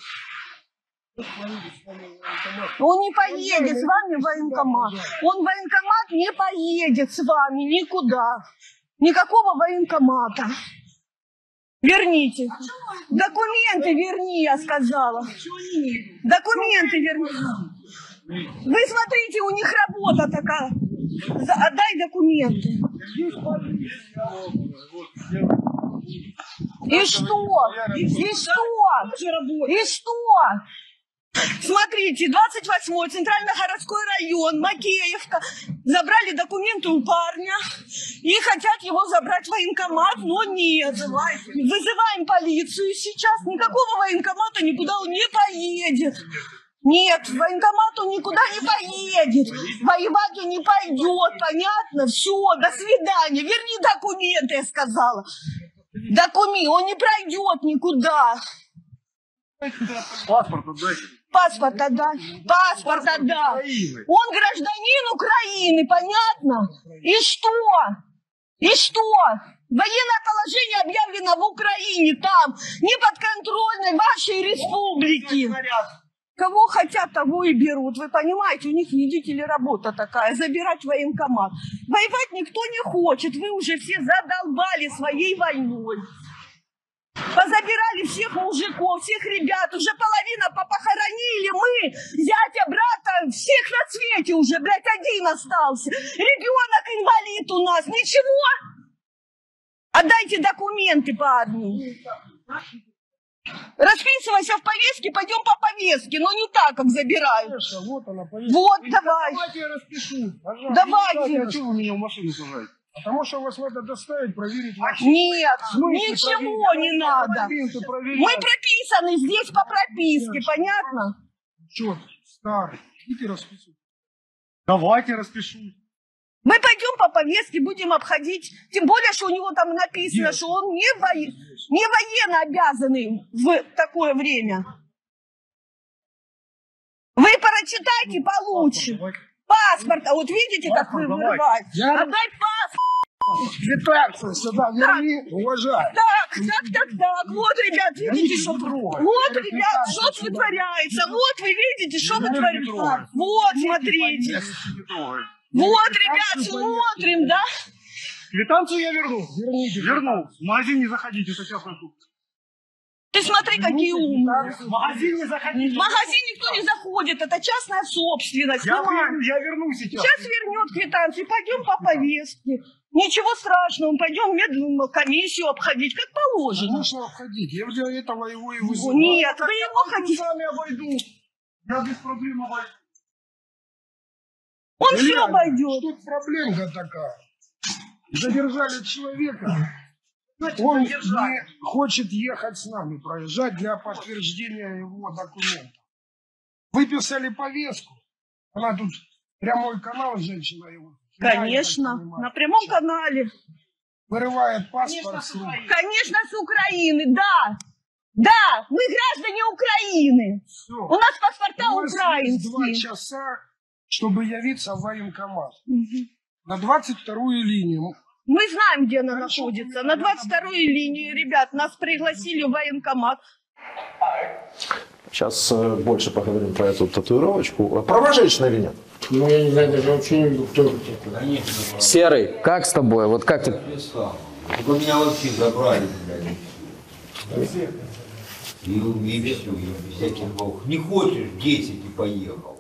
Он не поедет с вами в военкомат. Он в военкомат не поедет с вами никуда. Никакого военкомата. Верните. Документы верни, я сказала. Документы верни. Вы смотрите, у них работа такая. Отдай документы. И что? И что? И что? Смотрите, двадцать восьмой Центрально-городской район, Макеевка. Забрали документы у парня и хотят его забрать в военкомат, но нет. Вызываем полицию сейчас. Никакого военкомата никуда он не поедет. Нет, в военкомат он никуда не поедет. Воевать он не пойдет, понятно? Все, до свидания. Верни документы, я сказала. Документы, он не пройдет никуда. Паспорт отдайте. Паспорт отдай. Паспорт отдай. Он гражданин Украины, понятно? И что? И что? Военное положение объявлено в Украине, там, неподконтрольной вашей республике. Кого хотят, того и берут. Вы понимаете, у них, видите ли, работа такая, забирать военкомат. Воевать никто не хочет, вы уже все задолбали своей войной. Позабирали всех мужиков, всех ребят, уже половина попохоронили, мы, зятя, брата, всех на свете уже, блядь, один остался. Ребенок инвалид у нас, ничего? Отдайте документы по армии. Расписывайся в повестке, пойдем по повестке, но не так, как забирают. Конечно, вот она повестка. Вот, Видите, давай. Давайте я распишу. Пожалуйста. Давайте. А что вы меня в машину сажаете? Потому что вас надо доставить, проверить ваши... Нет, Смысле ничего проверить? не надо. Мы прописаны здесь по прописке, понятно? Что ты, старый, идите распишу. Давайте распишу. Мы пойдем по повестке, будем обходить. Тем более, что у него там написано, Нет. что он не, во... не военно обязанный в такое время. Вы прочитайте получше. Паспорт. А вот видите, как вы вырываете? Я- Отдай паспорт. Квитанцию сюда верни, уважай. Так, так, так, так. Вот, ребят, Я видите, ничего что... не трогаю. Вот, Я ребят, квитанцию что вытворяется. Вот, вы видите, что Я не вытворяется. трогаю. Вот, Идите смотрите. повесите, не трогай. Вот, Квитанцию ребят, повесите. смотрим, да? Квитанцию я верну. Верните. Верну. В магазин не заходите, это частная кухня. Ты смотри, какие умные. В магазин не заходите. В магазин никто не заходит, это частная собственность. Я, Понимаешь? верну, я верну сейчас. Сейчас вернет квитанцию, пойдем по повестке. Ничего страшного, пойдем медленную комиссию обходить, как положено. Конечно, обходить. Я для этого его и вызываю. Нет, А вы я его пойду хотите. сами обойду. Я без проблем обойду. Он Реально, все обойдет. Что проблемка такая? Задержали человека. Значит, Он задержали. не хочет ехать с нами, проезжать для подтверждения его документов. Выписали повестку. Она тут прямой канал, женщина его. Конечно, на прямом канале. Вырывает паспорт с рук. Конечно, с Украины, да. Да, мы граждане Украины. Всё. У нас паспорта У вас есть два украинские. часа, чтобы явиться в военкомат. На двадцать вторую линию. Мы знаем, где она находится. На двадцать вторую линию, ребят, нас пригласили в военкомат. Сейчас э, больше поговорим про эту татуировочку. Права женщины или нет? Ну, я не знаю, даже вообще не буду, кто это. Серый, как с тобой? Вот как ты? Вы меня вообще забрали, блядь. И, и все, и всяких бог. Не хочешь, десять и поехал.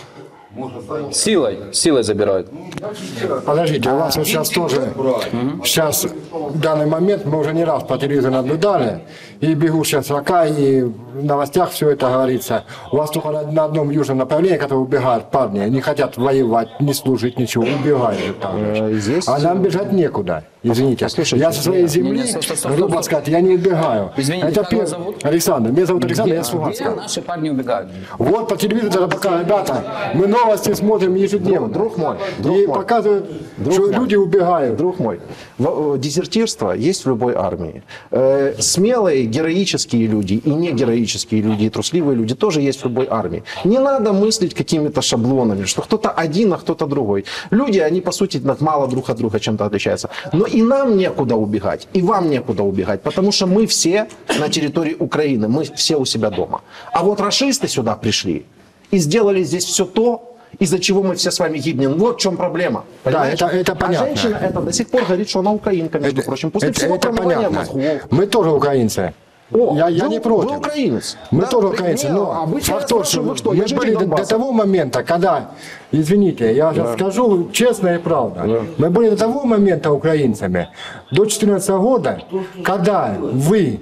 Можно поехать. Силой, силой забирают. Подождите, у вас вот сейчас тоже, сейчас в данный момент мы уже не раз по телевизору наблюдали, и бегут сейчас ВК, и в новостях все это говорится. У вас только на, на одном южном направлении, которые убегают парни, не хотят воевать, не служить, ничего, убегают там. Здесь... А нам бежать некуда, извините. Слушайте, я со своей не, земли, не, не, стоп, стоп, стоп, грубо стоп. сказать, я не убегаю. Извините, это как пер... вас зовут? Александр, меня зовут Александр, я с Где Луганска. наши парни убегают? Вот по телевизору пока, ребята, мы новости смотрим ежедневно. Друг мой, друг и мой. показывают, Друг что мой. люди убегают. Друг мой, в- э, дезертирство есть в любой армии. Э, смелые, героические люди и негероические люди, и трусливые люди тоже есть в любой армии. Не надо мыслить какими-то шаблонами, что кто-то один, а кто-то другой. Люди, они по сути мало друг от друга чем-то отличаются. Но и нам некуда убегать, и вам некуда убегать, потому что мы все на территории Украины, мы все у себя дома. А вот рашисты сюда пришли и сделали здесь все то, из-за чего мы все с вами гибнем. Вот в чем проблема. Да, Понимаешь? это, это понятно. А женщина это до сих пор говорит, что она украинка, между прочим, после это, всего это промывания понятно. мозгов. Мы тоже украинцы. О, я я вы- не против. вы украинец. Мы Да, тоже при- украинцы. не, Но обычно я факт тот, спрашиваю, что вы кто? мы Я житель были до, до Донбасса. того момента, когда, извините, я сейчас Да. скажу честно и правда, Да. мы были до того момента украинцами, до четырнадцатого года, когда вы,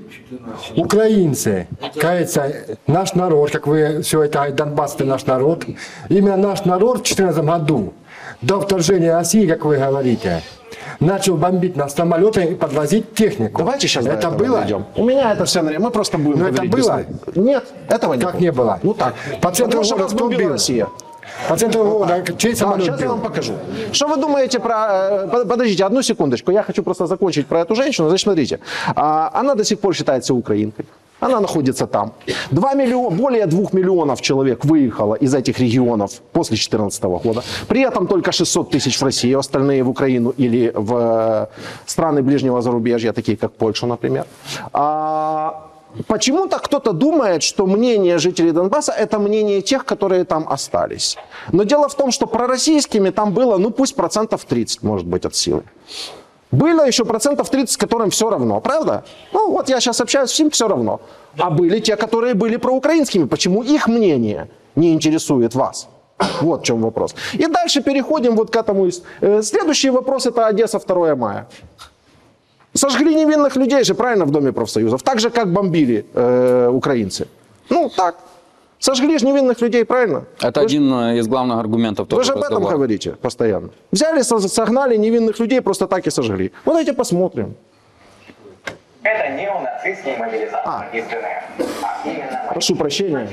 украинцы, кажется, наш народ, как вы все это, Донбасс это наш народ, именно наш народ в четырнадцатом году, до вторжения России, как вы говорите, начал бомбить на самолеты и подвозить технику. Давайте сейчас до это этого было. дойдем. У меня это все, мы просто будем Но это говорить было? без- Нет, этого не Как было. не было? Ну так. По центру Потому что города вас кто бомбила бил? Россия. По центру города чей Да, самолет сейчас я бил? вам покажу. Что вы думаете про... э, под- Подождите, одну секундочку. Я хочу просто закончить про эту женщину. Значит, смотрите. А, Она до сих пор считается украинкой. Она находится там. Два миллиона, более двух миллионов человек выехало из этих регионов после две тысячи четырнадцатого года. При этом только шестьсот тысяч в Россию, остальные в Украину или в э, страны ближнего зарубежья, такие как Польша, например. А, почему-то кто-то думает, что мнение жителей Донбасса – это мнение тех, которые там остались. Но дело в том, что пророссийскими там было, ну пусть процентов тридцать, может быть, от силы. Было еще процентов тридцать, которым все равно, правда? Ну вот я сейчас общаюсь, всем все равно. А были те, которые были проукраинскими. Почему их мнение не интересует вас? Вот в чем вопрос. И дальше переходим вот к этому. Следующий вопрос – это Одесса, второе мая. Сожгли невинных людей же, правильно, в Доме профсоюзов. Так же, как бомбили э, украинцы. Ну, так. Сожгли же невинных людей, правильно? Это вы один ж, из главных аргументов. Вы же об этом говорите постоянно. Взяли, согнали невинных людей, просто так и сожгли. Вот давайте посмотрим. Это неонацистские мобилизации а. из ДНР. А именно... Прошу прощения.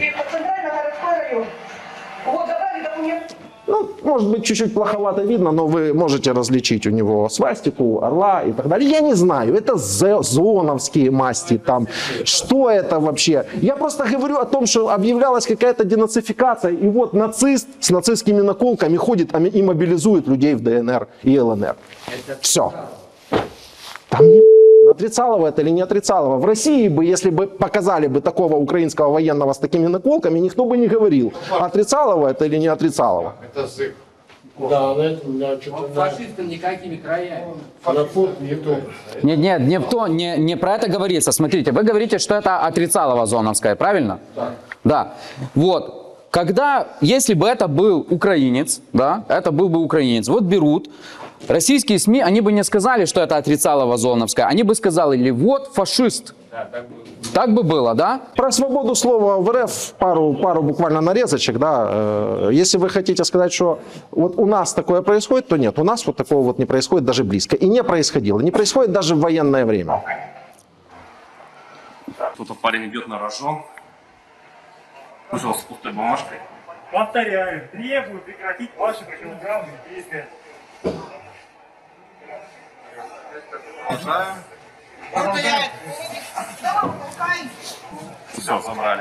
Ну, может быть, чуть-чуть плоховато видно, но вы можете различить у него свастику, орла и так далее. Я не знаю, это зоновские масти, там, что это вообще. Я просто говорю о том, что объявлялась какая-то денацификация, и вот нацист с нацистскими наколками ходит и мобилизует людей в ДНР и ЛНР. Все. Там не... Отрицалово это или не отрицалово. В России бы, если бы показали бы такого украинского военного с такими наколками, никто бы не говорил, отрицалово это или не отрицалово. Это ссык. Да, на этом, да, что-то... Фашистам никакими краями. Не то. Нет, нет, не, в то, не, не про это говорится. Смотрите, вы говорите, что это отрицалово зоновское, правильно? Да. Да. Вот. Когда, если бы это был украинец, да, это был бы украинец, вот берут... Российские СМИ, они бы не сказали, что это отрицалово зоновское, они бы сказали, вот фашист. Да, так, бы... так бы было, да? Про свободу слова в РФ пару, пару буквально нарезочек, да. Если вы хотите сказать, что вот у нас такое происходит, то нет, у нас вот такого вот не происходит даже близко. И не происходило, не происходит даже в военное время. Кто-то парень идет на рожон, вышел с пустой бумажкой. Повторяю, требую прекратить ваши противоправные действия. Все, забрали.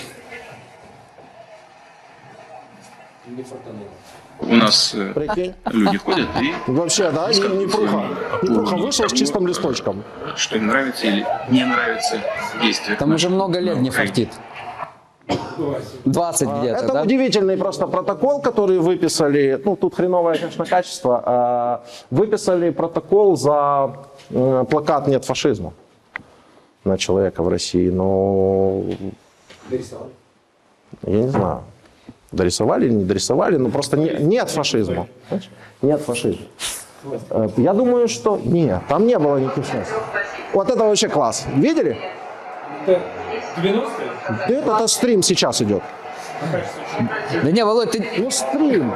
У нас э, люди ходят и... Вообще, да, не, не пруха. Не пруха вышел с чистым листочком. Что им нравится или не нравится действие. Там уже много лет не фартит. двадцать где-то, Это да? удивительный просто протокол, который выписали, ну тут хреновое, конечно, качество, выписали протокол за плакат «Нет фашизма» на человека в России, но... Дорисовали? Я не знаю, дорисовали или не дорисовали, но просто не, нет фашизма. Нет фашизма. Я думаю, что нет, там не было никаких смыслов. Вот это вообще класс. Видели? Это девяностые? Нет, это стрим сейчас идет. Да не, Володь, ты... Ну, стрим.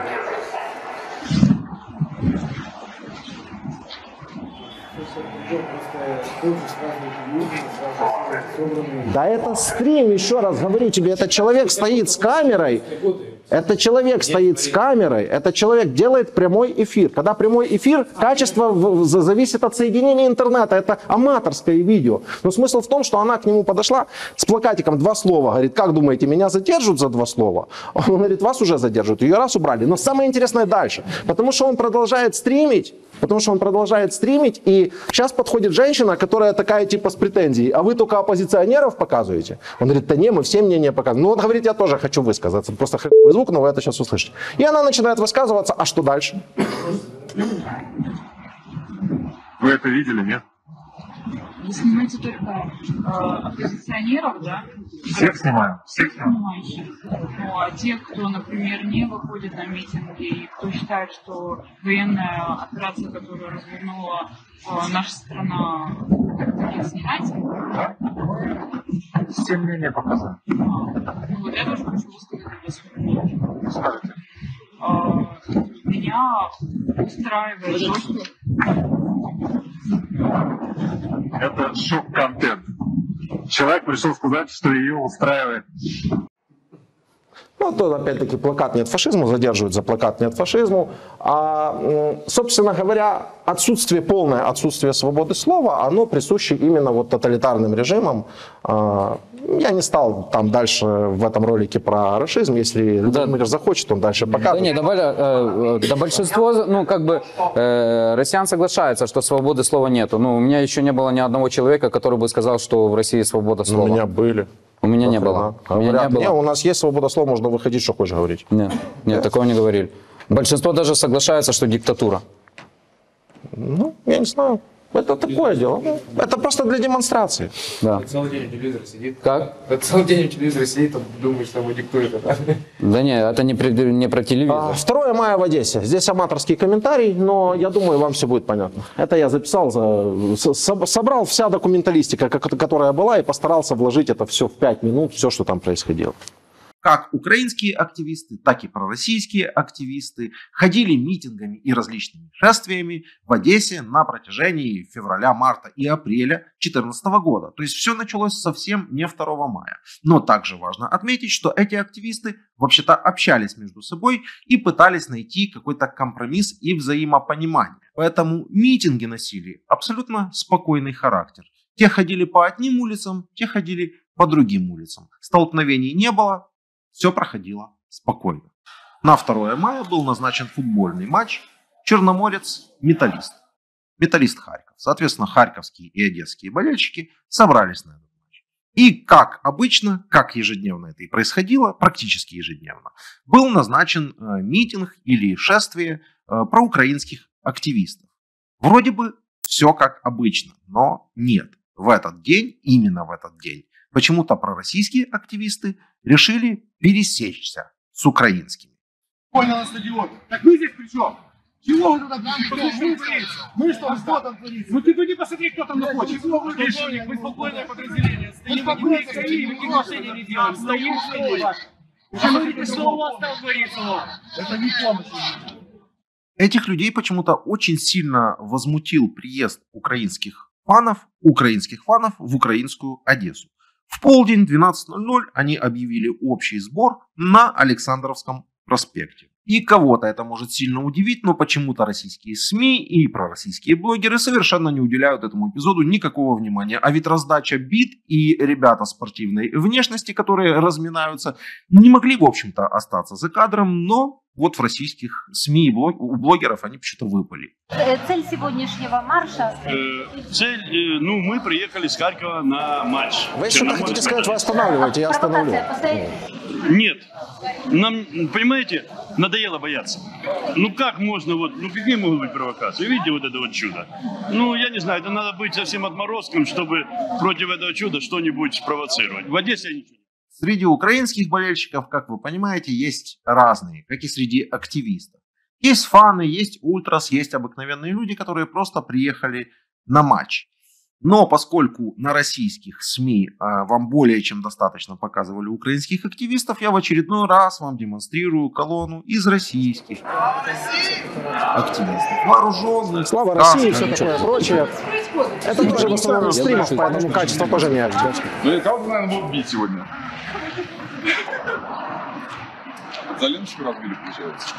Да это стрим, еще раз говорю тебе, этот человек стоит с камерой. Этот человек стоит с камерой, этот человек делает прямой эфир. Когда прямой эфир, качество зависит от соединения интернета. Это аматорское видео. Но смысл в том, что она к нему подошла с плакатиком два слова. Говорит, как думаете, меня задержат за два слова? Он говорит, вас уже задержат. Ее раз убрали. Но самое интересное дальше. Потому что он продолжает стримить. Потому что он продолжает стримить. И сейчас подходит женщина, которая такая типа с претензией. А вы только оппозиционеров показываете? Он говорит, да не, мы все мнения показываем. Ну он говорит, я тоже хочу высказаться. Просто хреновый звук, но вы это сейчас услышите. И она начинает высказываться, а что дальше? Вы это видели, нет? Вы снимаете только э, оппозиционеров, да? Всех снимаем, всех снимаем. Ну, а те, кто, например, не выходит на митинги, и кто считает, что военная операция, которую развернула э, наша страна, таких снимать? Все мнения показали. А, ну, вот я тоже хочу высказать это свое мнение. Скажите. Э, меня устраивает то, что... Это шок-контент. Человек пришел сказать, что ее устраивает. Ну, то опять-таки плакат «Нет фашизму», задерживают за плакат «Нет фашизму». А, собственно говоря, отсутствие, полное отсутствие свободы слова, оно присуще именно вот тоталитарным режимам. Я не стал там дальше в этом ролике про расизм. Если Владимир захочет, он дальше покажет. Да нет, да, э, да большинство, ну как бы, э, россиян соглашается, что свободы слова нету. Ну, у меня еще не было ни одного человека, который бы сказал, что в России свобода слова. У меня были. У меня не было. У меня Говорят, не было. Не, у нас есть свобода слова, можно выходить, что хочешь говорить. Нет, нет, такого не говорили. Большинство даже соглашается, что диктатура. Ну, я не знаю. Это такое дело. Это просто для демонстрации. Да. Целый день у телевизора сидит. Как? Целый день у телевизора сидит, он думает, что ему диктует это. Да нет, это не, при, не про телевизор. второе мая в Одессе. Здесь аматорский комментарий, но я думаю, вам все будет понятно. Это я записал, собрал вся документалистика, которая была, и постарался вложить это все в пять минут, все, что там происходило. Как украинские активисты, так и пророссийские активисты ходили митингами и различными шествиями в Одессе на протяжении февраля, марта и апреля две тысячи четырнадцатого года. То есть все началось совсем не второго мая. Но также важно отметить, что эти активисты вообще-то общались между собой и пытались найти какой-то компромисс и взаимопонимание. Поэтому митинги носили абсолютно спокойный характер. Те ходили по одним улицам, те ходили по другим улицам. Столкновений не было. Все проходило спокойно. На второе мая был назначен футбольный матч Черноморец-Металлист. Металлист Харьков. Соответственно, харьковские и одесские болельщики собрались на этот матч. И как обычно, как ежедневно это и происходило, практически ежедневно, был назначен э, митинг или шествие э, проукраинских активистов. Вроде бы все как обычно, но нет. В этот день, именно в этот день, почему-то пророссийские активисты решили пересечься с украинскими. Понял на стадион. Так вы здесь при чем? Чего вы туда пришли? Мы что, что там творится? Ну ты иди посмотри, кто там находится. Чего вы пришли? Мы спокойное подразделение. Стоим, мы стоим, никаких решений не делаем. Стоим, стоим. Смотрите, что у вас там творится. Это не помощь. Этих людей почему-то очень сильно возмутил приезд украинских фанов, украинских фанов в украинскую Одессу. В полдень двенадцать ноль ноль они объявили общий сбор на Александровском проспекте. И кого-то это может сильно удивить, но почему-то российские СМИ и пророссийские блогеры совершенно не уделяют этому эпизоду никакого внимания. А ведь раздача бит и ребята спортивной внешности, которые разминаются, не могли, в общем-то, остаться за кадром, но вот в российских СМИ и блог... у блогеров они почему-то выпали. Цель сегодняшнего марша? Э, цель, э, ну, мы приехали с Харькова на матч. Вы что-то хотите сказать, вы останавливаете, я остановлю. Нет. Нам, понимаете, надоело бояться. Ну как можно, вот, ну какие могут быть провокации? Видите вот это вот чудо? Ну, я не знаю, это надо быть совсем отморозком, чтобы против этого чуда что-нибудь спровоцировать. В Одессе я ничего. Среди украинских болельщиков, как вы понимаете, есть разные, как и среди активистов. Есть фаны, есть ультрас, есть обыкновенные люди, которые просто приехали на матч. Но поскольку на российских СМИ а, вам более чем достаточно показывали украинских активистов, я в очередной раз вам демонстрирую колонну из российских активистов. Вооруженных. Слава России, все такое прочее. Это тоже в основном стримов, поэтому качество тоже не ожидать. Ну и кого-то, наверное, будут бить сегодня. За ленточку разбили, получается.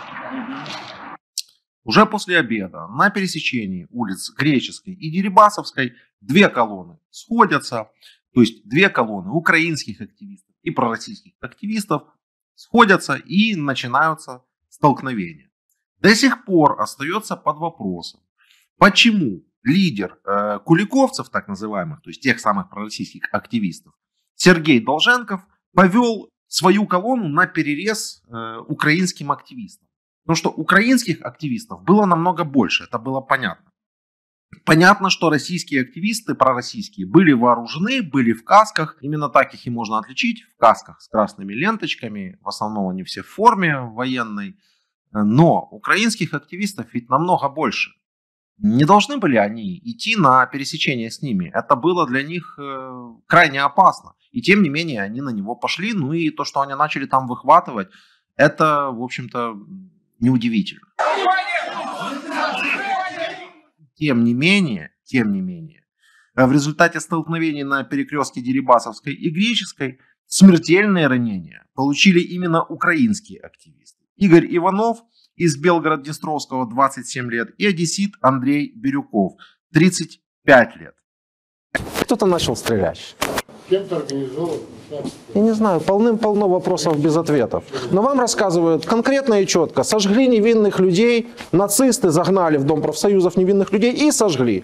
Уже после обеда на пересечении улиц Греческой и Дерибасовской две колонны сходятся, то есть две колонны украинских активистов и пророссийских активистов сходятся и начинаются столкновения. До сих пор остается под вопросом, почему лидер э, куликовцев, так называемых, то есть тех самых пророссийских активистов, Сергей Долженков повел свою колонну на перерез э, украинским активистам. Потому что украинских активистов было намного больше, это было понятно. Понятно, что российские активисты, пророссийские, были вооружены, были в касках. Именно так их и можно отличить. В касках с красными ленточками. В основном они все в форме военной. Но украинских активистов ведь намного больше. Не должны были они идти на пересечение с ними. Это было для них э, крайне опасно. И тем не менее они на него пошли. Ну и то, что они начали там выхватывать, это, в общем-то, неудивительно. Тем не менее, тем не менее, в результате столкновений на перекрестке Дерибасовской и Греческой смертельные ранения получили именно украинские активисты. Игорь Иванов из Белгород-Днестровского, двадцать семь лет, и одессит Андрей Бирюков, тридцать пять лет. Кто-то начал стрелять. Кем-то организован. Я не знаю, полным-полно вопросов без ответов. Но вам рассказывают конкретно и четко. Сожгли невинных людей, нацисты загнали в Дом профсоюзов невинных людей и сожгли.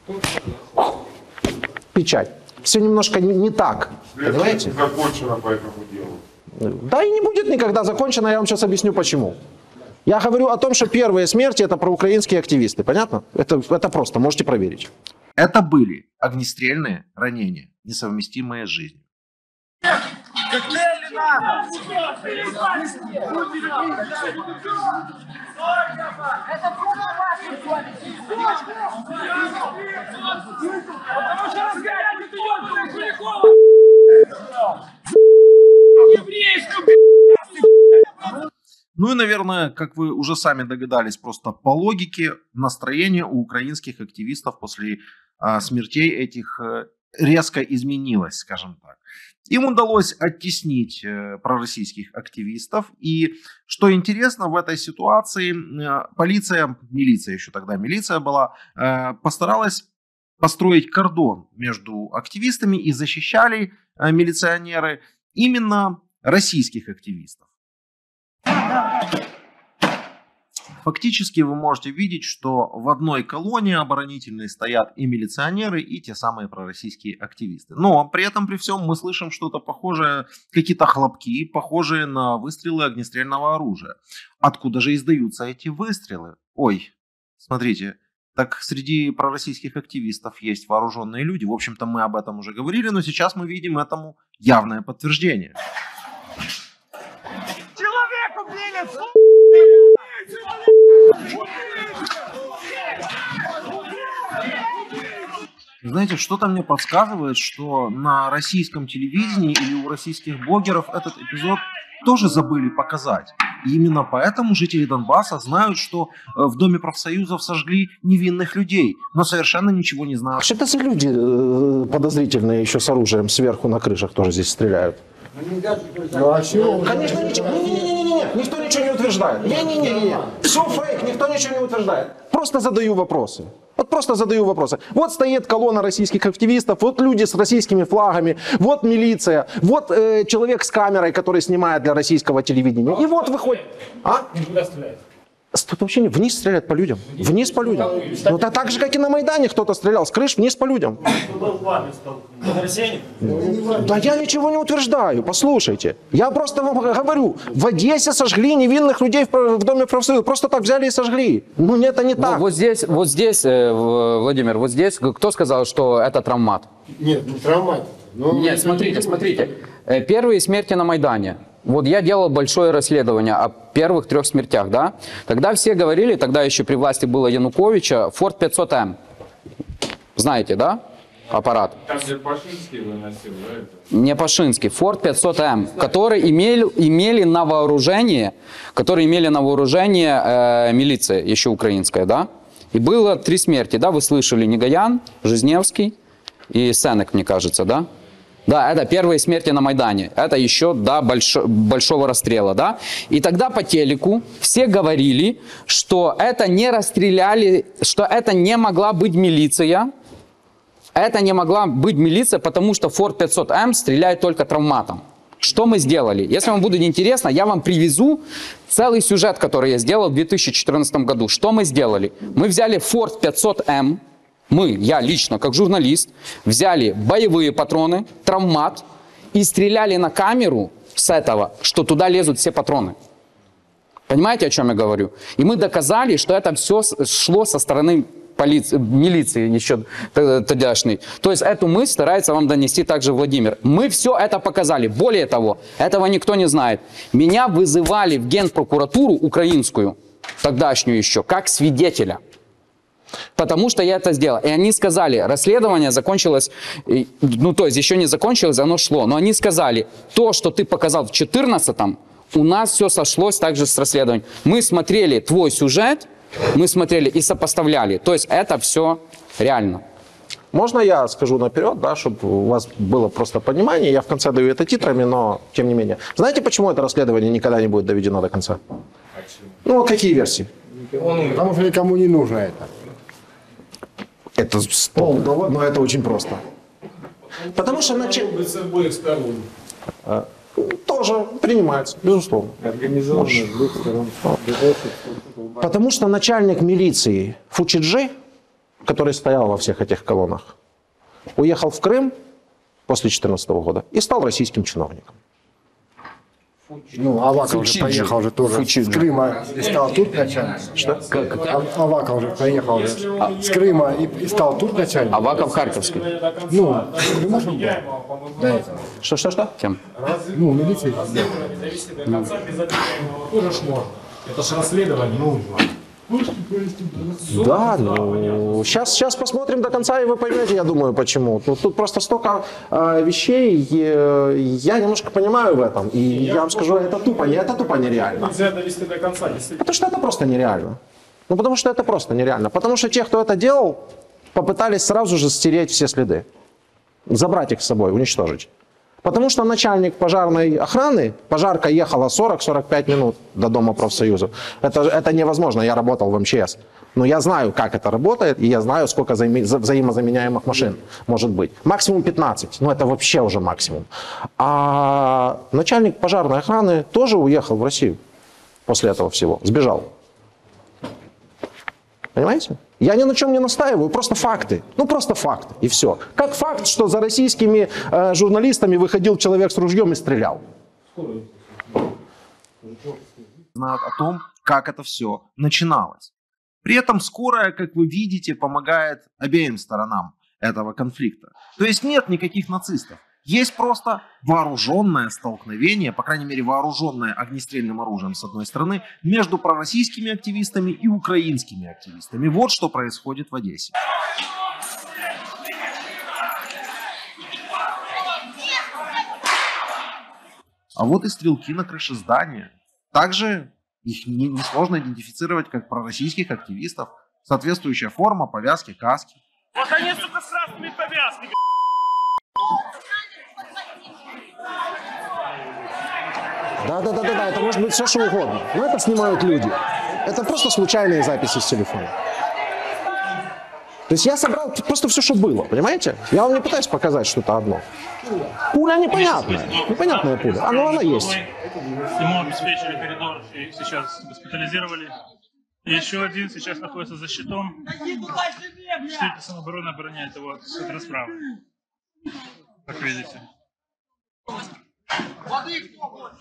Печать. Все немножко не, не так. Понимаете? Закончено по этому делу. Да и не будет никогда закончено, я вам сейчас объясню почему. Я говорю о том, что первые смерти это проукраинские активисты. Понятно? Это, это просто, можете проверить. Это были огнестрельные ранения, несовместимые с жизнью. Ну и, наверное, как вы уже сами догадались, просто по логике настроение у украинских активистов после а, смертей этих а, резко изменилось, скажем так. Им удалось оттеснить э, пророссийских активистов. И что интересно, в этой ситуации э, полиция, милиция еще тогда милиция была, э, постаралась построить кордон между активистами и защищали э, милиционеры именно российских активистов. Фактически вы можете видеть, что в одной колонии оборонительной стоят и милиционеры, и те самые пророссийские активисты. Но при этом, при всем, мы слышим что-то похожее, какие-то хлопки, похожие на выстрелы огнестрельного оружия. Откуда же издаются эти выстрелы? Ой, смотрите, так среди пророссийских активистов есть вооруженные люди. В общем-то, мы об этом уже говорили, но сейчас мы видим этому явное подтверждение. Человек убили! Знаете, что-то мне подсказывает, что на российском телевидении или у российских блогеров этот эпизод тоже забыли показать. И именно поэтому жители Донбасса знают, что в Доме профсоюзов сожгли невинных людей, но совершенно ничего не знают. Что это за люди подозрительные еще с оружием сверху на крышах тоже здесь стреляют? Ну, а чего? Конечно, ничего. Не-не-не, никто ничего не утверждает. Не-не-не, все фейк, никто ничего не утверждает. Просто задаю вопросы. Вот просто задаю вопросы. Вот стоит колонна российских активистов, вот люди с российскими флагами, вот милиция, вот э, человек с камерой, который снимает для российского телевидения. И вот выходит... А? Никуда стреляет. Тут вообще не, вниз стреляют по людям. Вниз по людям. Ну это так же, как и на Майдане кто-то стрелял. С крыш вниз по людям. Да я ничего не утверждаю. Послушайте. Я просто вам говорю. В Одессе сожгли невинных людей в Доме профсоюза. Просто так взяли и сожгли. Ну это не так. Вот, вот здесь, вот здесь, Владимир, вот здесь кто сказал, что это травмат? Нет, не травмат. Но... Нет, смотрите, смотрите. Первые смерти на Майдане. Вот я делал большое расследование о первых трех смертях, да? Тогда все говорили, тогда еще при власти было Януковича, Форд пятьсот эм. Знаете, да? Аппарат. Там, где Пашинский выносил, да? Это? Не Пашинский, Форд пятьсот эм, который имели, имели на вооружении, которые имели на вооружении э, милиция, еще украинская, да? И было три смерти, да? Вы слышали, Негоян, Жизневский и Сенек, мне кажется, да? Да, это первые смерти на Майдане. Это еще до большо, большого расстрела, да. И тогда по телеку все говорили, что это не расстреляли, что это не могла быть милиция. Это не могла быть милиция, потому что Форд пятьсот эм стреляет только травматом. Что мы сделали? Если вам будет интересно, я вам привезу целый сюжет, который я сделал в две тысячи четырнадцатом году. Что мы сделали? Мы взяли Форд пятьсот эм. Мы, я лично, как журналист, взяли боевые патроны, травмат и стреляли на камеру с этого, что туда лезут все патроны. Понимаете, о чем я говорю? И мы доказали, что это все шло со стороны полиции, милиции еще тогдашней. То есть эту мысль старается вам донести также Владимир. Мы все это показали. Более того, этого никто не знает. Меня вызывали в Генпрокуратуру украинскую, тогдашнюю еще, как свидетеля. Потому что я это сделал. И они сказали, расследование закончилось, ну то есть еще не закончилось, оно шло. Но они сказали, то, что ты показал в четырнадцатом, у нас все сошлось также с расследованием. Мы смотрели твой сюжет, мы смотрели и сопоставляли. То есть это все реально. Можно я скажу наперед, да, чтобы у вас было просто понимание. Я в конце даю это титрами, но тем не менее. Знаете, почему это расследование никогда не будет доведено до конца? Ну, какие версии? Потому что никому не нужно это. Это стоп, но это очень просто. Потому что нач... с обоих сторон. Тоже принимается, безусловно. Организованно с двух сторон. Потому что начальник милиции Фучиджи, который стоял во всех этих колоннах, уехал в Крым после две тысячи четырнадцатого года и стал российским чиновником. Ну, Аваков же поехал же тоже Фучиджи. с Крыма и стал тут начальником. Что? Как? Аваков же поехал же с Крыма и, и стал тут начальником. Аваков Харьковский. Ну, ты можешь был? Да. Что, что, что? Кем? Ну, милиция. Тоже ж можно. Это же расследование нужно. Да, ну, сейчас, сейчас посмотрим до конца, и вы поймете, я думаю, почему. Тут, тут просто столько э, вещей, э, я немножко понимаю в этом, и я, я вам скажу, это тупо, не, это тупо нереально. Нельзя довести до конца, действительно. Потому что это просто нереально. Ну, потому что это просто нереально. Потому что те, кто это делал, попытались сразу же стереть все следы. Забрать их с собой, уничтожить. Потому что начальник пожарной охраны, пожарка ехала сорок-сорок пять минут до Дома профсоюзов. Это, это невозможно, я работал в эм че эс. Но я знаю, как это работает, и я знаю, сколько взаимо- взаимозаменяемых машин может быть. Максимум пятнадцать, ну это вообще уже максимум. А начальник пожарной охраны тоже уехал в Россию после этого всего, сбежал. Понимаете? Я ни на чем не настаиваю, просто факты. Ну, просто факты, и все. Как факт, что за российскими э, журналистами выходил человек с ружьем и стрелял. Знают о том, как это все начиналось. При этом скорая, как вы видите, помогает обеим сторонам этого конфликта. То есть нет никаких нацистов. Есть просто вооруженное столкновение, по крайней мере вооруженное огнестрельным оружием с одной стороны, между пророссийскими активистами и украинскими активистами. Вот что происходит в Одессе. А вот и стрелки на крыше здания. Также их несложно идентифицировать как пророссийских активистов. Соответствующая форма, повязки, каски. Вот они, сука, с красными повязками. Да-да-да-да, это может быть все, что угодно. Но это снимают люди. Это просто случайные записи с телефона. То есть я собрал просто все, что было, понимаете? Я вам не пытаюсь показать что-то одно. Пуля непонятная. Непонятная пуля. Она, она есть. Ему обеспечили коридор и сейчас госпитализировали. И еще один сейчас находится за щитом. Силы самообороны обороняет его от расправы. Как видите. Воды кто хочет?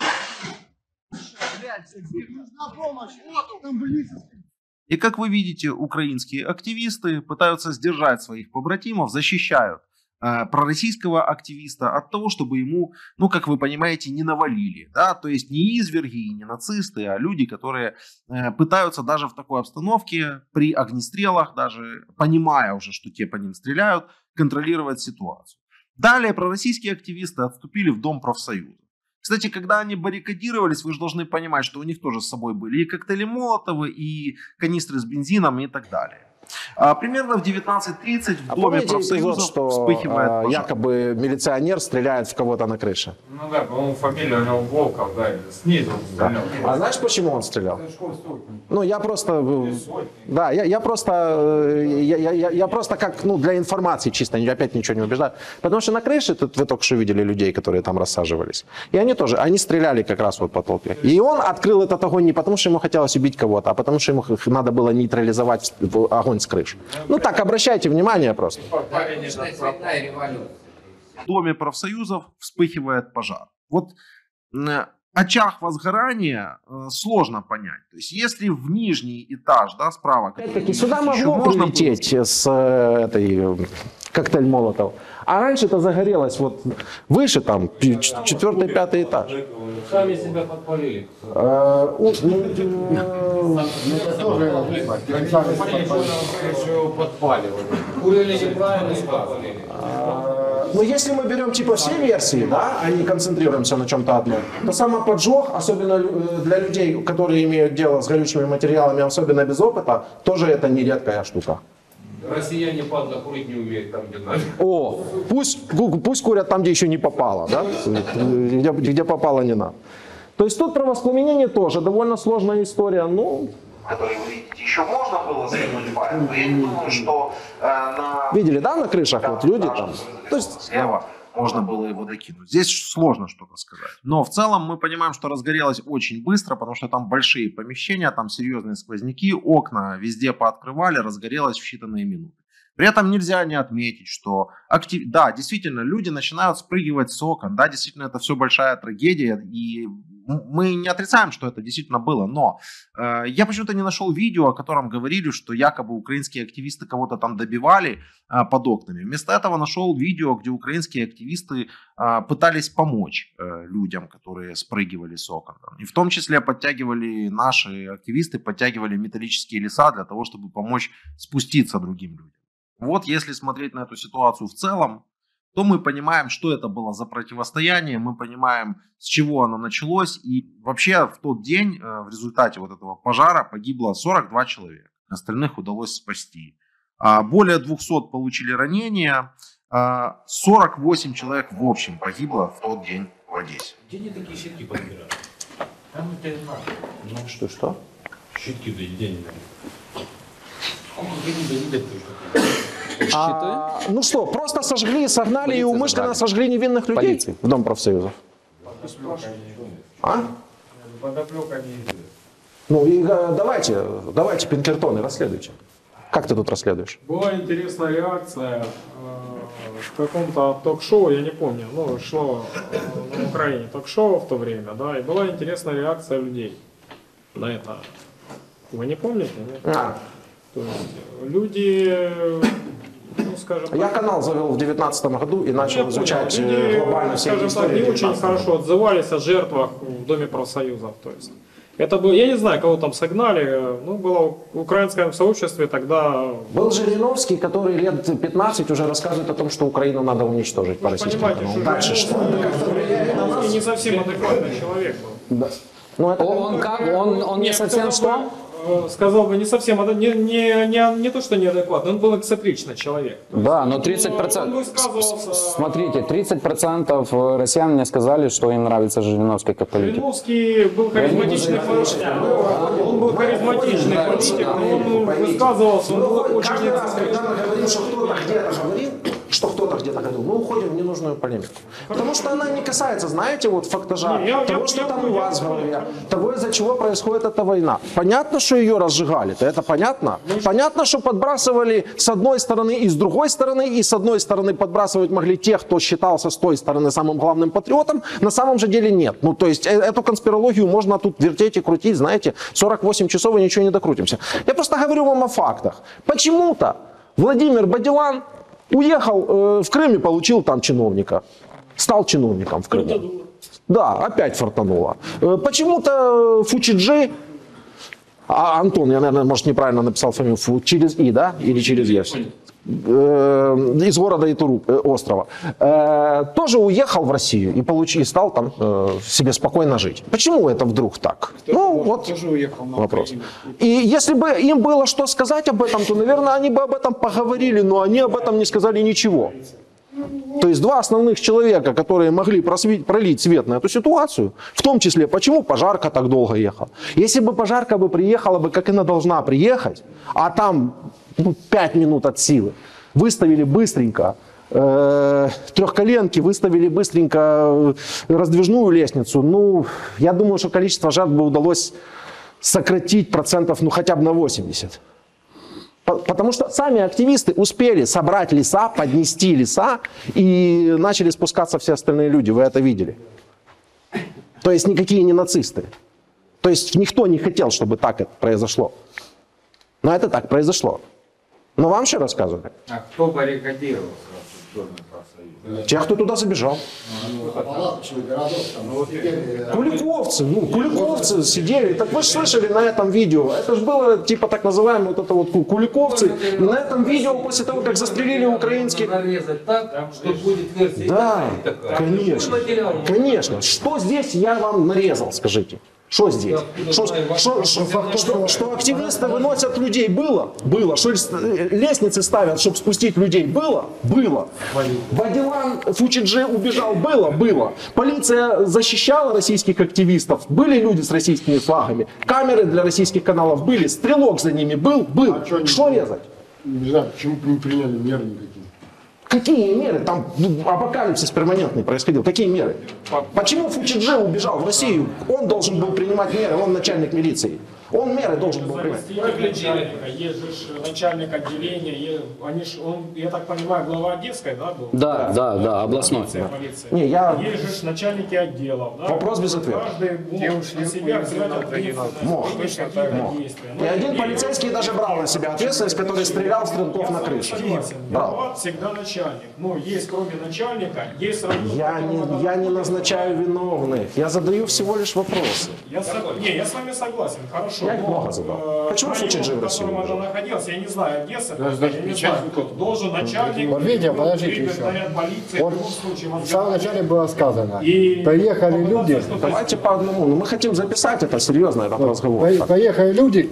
Нужна помощь. Вот там больница. И как вы видите, украинские активисты пытаются сдержать своих побратимов, защищают э, пророссийского активиста от того, чтобы ему, ну как вы понимаете, не навалили. Да? То есть не изверги и не нацисты, а люди, которые э, пытаются даже в такой обстановке, при огнестрелах, даже понимая уже, что те по ним стреляют, контролировать ситуацию. Далее пророссийские активисты отступили в Дом профсоюза. Кстати, когда они баррикадировались, вы же должны понимать, что у них тоже с собой были и коктейли Молотова, и канистры с бензином, и так далее. А, примерно в девятнадцать тридцать в а Доме помните профсоюзов эпизод, что вспыхивает пожар? Якобы милиционер стреляет в кого-то на крыше? Ну да, по-моему, фамилия у него Волков, да, снизу стрелял. Да. А знаешь, почему он стрелял? Ну, я просто... Да, я, я просто... Я, я, я просто как, ну, для информации чисто, опять ничего не убеждаю. Потому что на крыше, тут вы только что видели людей, которые там рассаживались. И они тоже, они стреляли как раз вот по толпе. И он открыл этот огонь не потому, что ему хотелось убить кого-то, а потому, что ему надо было нейтрализовать огонь с крыши. Ну так, обращайте внимание просто. В Доме профсоюзов вспыхивает пожар. Вот очаг возгорания э, сложно понять. То есть если в нижний этаж, да, справа... Опять-таки, сюда могло прилететь было... с э, этой коктейль Молотов. А раньше это загорелось вот выше, там, четвертый, пятый этаж. Сами себя подпалили. Курили неправильно, подпалили. Но если мы берем типа все версии, да, а не концентрируемся на чем-то одном, то самоподжог, особенно для людей, которые имеют дело с горючими материалами, особенно без опыта, тоже это не редкая штука. Россияне, падла, курить не умеют там, где надо. О, пусть, пусть курят там, где еще не попало, да? Где, где попало не надо. То есть тут про воспламенение тоже довольно сложная история. Ну, которые вы видите, еще можно было свернуть файл, то я не думаю, что э, на... Видели, да, на крышах да, вот люди там? То есть слева можно было его докинуть. Здесь сложно что-то сказать. Но в целом мы понимаем, что разгорелось очень быстро, потому что там большие помещения, там серьезные сквозняки, окна везде пооткрывали, разгорелось в считанные минуты. При этом нельзя не отметить, что актив... да, действительно, люди начинают спрыгивать с окон, да, действительно, это все большая трагедия, и мы не отрицаем, что это действительно было, но э, я почему-то не нашел видео, о котором говорили, что якобы украинские активисты кого-то там добивали э, под окнами. Вместо этого нашел видео, где украинские активисты э, пытались помочь э, людям, которые спрыгивали с окон. И в том числе подтягивали наши активисты, подтягивали металлические леса для того, чтобы помочь спуститься другим людям. Вот если смотреть на эту ситуацию в целом, то мы понимаем, что это было за противостояние, мы понимаем, с чего оно началось. И вообще в тот день в результате вот этого пожара погибло сорок два человека. Остальных удалось спасти. Более двухсот получили ранения. сорок восемь человек в общем погибло в тот день в Одессе. Где они такие щитки подбирали? Там это надо. Что, что? Щитки где не надо. Сколько времени дали А, ну что, просто сожгли, согнали полиция и умышленно забрали. Сожгли невинных людей полиции. В Дом профсоюзов. А? Ну и давайте, давайте, Пинкертоны, расследуйте. Как ты тут расследуешь? Была интересная реакция э, в каком-то ток-шоу, я не помню, ну, шло э, на Украине ток-шоу в то время, да, и была интересная реакция людей на это. Вы не помните? Нет? А. То есть люди... Ну, скажем так, я канал завел в девятнадцатом году и начал изучать люди, глобально все скажем так, не очень хорошо отзывались о жертвах в Доме профсоюзов. То есть это было, я не знаю, кого там согнали, ну, было в украинском сообществе тогда... Был Жириновский, который лет пятнадцать уже рассказывает о том, что Украину надо уничтожить по российскому каналу. Дальше что? Не совсем адекватный человек был. Да. Ну, это он как? Он, он не совсем что? Сказал бы, не совсем, не, не, не, не то, что неадекватный, он был эксцентричный человек. Да, но тридцать процентов, смотрите, тридцать процентов россиян мне сказали, что им нравится Жириновский как политик. Жириновский был харизматичный политик, он был харизматичный политик, он высказывался, он был очень эксцентричный. Что кто-то где-то говорил, мы уходим в ненужную полемику. Потому что она не касается, знаете, вот фактажа, не, я, того, я, что я, там я, у вас в голове, того, из-за чего происходит эта война. Понятно, что ее разжигали-то, это понятно? Понятно, что подбрасывали с одной стороны и с другой стороны, и с одной стороны подбрасывать могли тех, кто считался с той стороны самым главным патриотом, на самом же деле нет. Ну, то есть, эту конспирологию можно тут вертеть и крутить, знаете, сорок восемь часов и ничего не докрутимся. Я просто говорю вам о фактах. Почему-то Владимир Бадилан уехал э, в Крым и получил там чиновника. Стал чиновником в Крыму. Да, опять фартануло. Э, почему-то Фучиджи, а Антон, я, наверное, может, неправильно написал фамилию, Фу, через И, да? Или через Е? Э, из города Итуруп, э, острова. Э, тоже уехал в Россию и, получил, и стал там э, себе спокойно жить. Почему это вдруг так? Кто ну, вот тоже уехал на вопрос. Украину. И если бы им было что сказать об этом, то, наверное, они бы об этом поговорили, но они об этом не сказали ничего. То есть два основных человека, которые могли просвить, пролить свет на эту ситуацию, в том числе, почему Пожарка так долго ехал. Если бы Пожарка бы приехала, бы, как она должна приехать, а там ну, пять минут от силы, выставили быстренько э, трехколенки, выставили быстренько раздвижную лестницу, ну, я думаю, что количество жертв бы удалось сократить процентов, ну, хотя бы на восемьдесят. Потому что сами активисты успели собрать леса, поднести леса, и начали спускаться все остальные люди. Вы это видели. То есть никакие не нацисты. То есть никто не хотел, чтобы так это произошло. Но это так произошло. Но вам что рассказывали? А кто баррикадировал в Доме профсоюза? Те, кто туда забежал. Куликовцы, ну, куликовцы сидели. Так вы же слышали на этом видео. Это же было типа так называемое вот это вот куликовцы. И на этом видео после того, как застрелили украинские... Нарезать так, что будет версия. Да, конечно. Конечно. Что здесь я вам нарезал, скажите? Что здесь? Что, что, что, что, что активисты выносят людей? Было? Было. Что лестницы ставят, чтобы спустить людей? Было? Было. Вадилан Фучиджи убежал? Было? Было. Полиция защищала российских активистов? Были люди с российскими флагами? Камеры для российских каналов были? Стрелок за ними был? Был. А что, что резать? Не знаю, почему не приняли меры никакие. Какие меры? Там апокалипсис перманентный происходил. Какие меры? Почему Фучиджи убежал в Россию? Он должен был принимать меры, он начальник милиции. Он меры должен был принимать. Начальника, есть же начальник отделения, есть, они ж, он, я так понимаю, глава Одесской, да, был? Да, да, да, областной. Полиция, полиция. Не, я... Есть же начальники отделов, да? Вопрос без ответа. Каждый может на себя взять ответственность. Мог. Мог. И один полицейский даже брал на себя ответственность, который стрелял стрелков на крыше. Виноват всегда начальник. Ну, есть кроме начальника, есть работа. Я не, я не назначаю виновных, я задаю всего лишь вопросы. Я, со... не, я с вами согласен, хорошо. Я их много задал. Почему Фучиджи в России? В котором она находилась, я не знаю, Одесса, я не знаю, должен начальник, вот видите, подождите еще. Полиции, Вот в самом начале было сказано, и поехали люди... Давайте по одному, ну мы хотим записать это серьезно, этот вот, разговор. По, поехали люди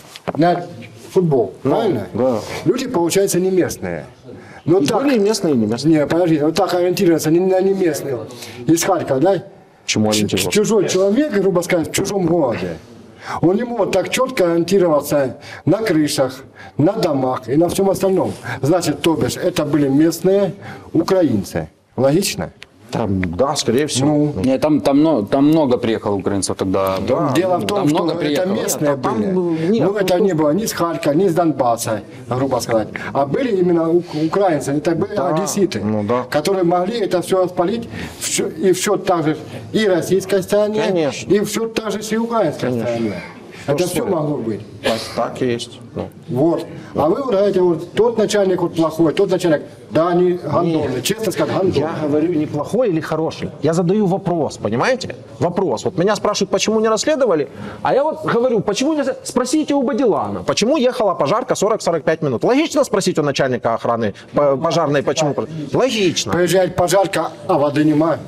на футбол, ну, правильно? Да. Люди, получается, не местные. Но и так, были местные и не местные. Не, подожди, вот так ориентироваться не на не местные. Из Харькова, да? Чему ориентироваться? Чужой человек, грубо сказать, в чужом городе. Он не может так четко ориентироваться на крышах, на домах и на всем остальном. Значит, то бишь, это были местные украинцы. Логично? Там, да, скорее всего. Ну, Нет, там, там, много, там много приехало украинцев тогда. Да, дело в том, там что много это приехало. местные Нет, там, были. нет, ну, ну, это ну, не было ни с Харькова, ни с Донбасса, грубо сказать. А были именно у- украинцы, это были да, одесситы, ну, да. которые могли это все распалить в- и в счет также и российской стороны, Конечно. и в счет также и украинской Конечно. стороны. Это все стоит? могло быть. Так, так и есть. Ну. Вот. А вы говорите, вот тот начальник вот плохой, тот начальник, да, они гандоны, честно сказать, гандоны. Я говорю, не плохой или хороший. Я задаю вопрос, понимаете? Вопрос. Вот меня спрашивают, почему не расследовали, а я вот говорю, почему не... Спросите у Бадилана, почему ехала пожарка сорок-сорок пять минут. Логично спросить у начальника охраны пожарной, почему? Логично. Приезжает пожарка, а воды нема.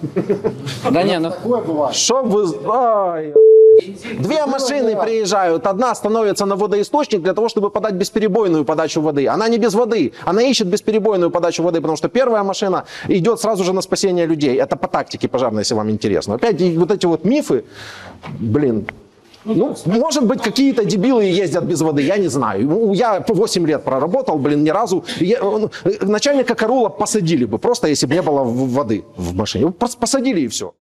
Да не, ну... Такое бывает. Чтоб вы... Ай. Две машины приезжают, одна становится на водоисточник для того, чтобы подать бесперебойную подачу воды. Она не без воды, она ищет бесперебойную подачу воды, потому что первая машина идет сразу же на спасение людей. Это по тактике пожарной, если вам интересно. Опять вот эти вот мифы, блин. Ну, может быть, какие-то дебилы ездят без воды, я не знаю. Я по восемь лет проработал, блин, ни разу. Я, начальника караула посадили бы, просто если бы не было воды в машине. Просто посадили и все.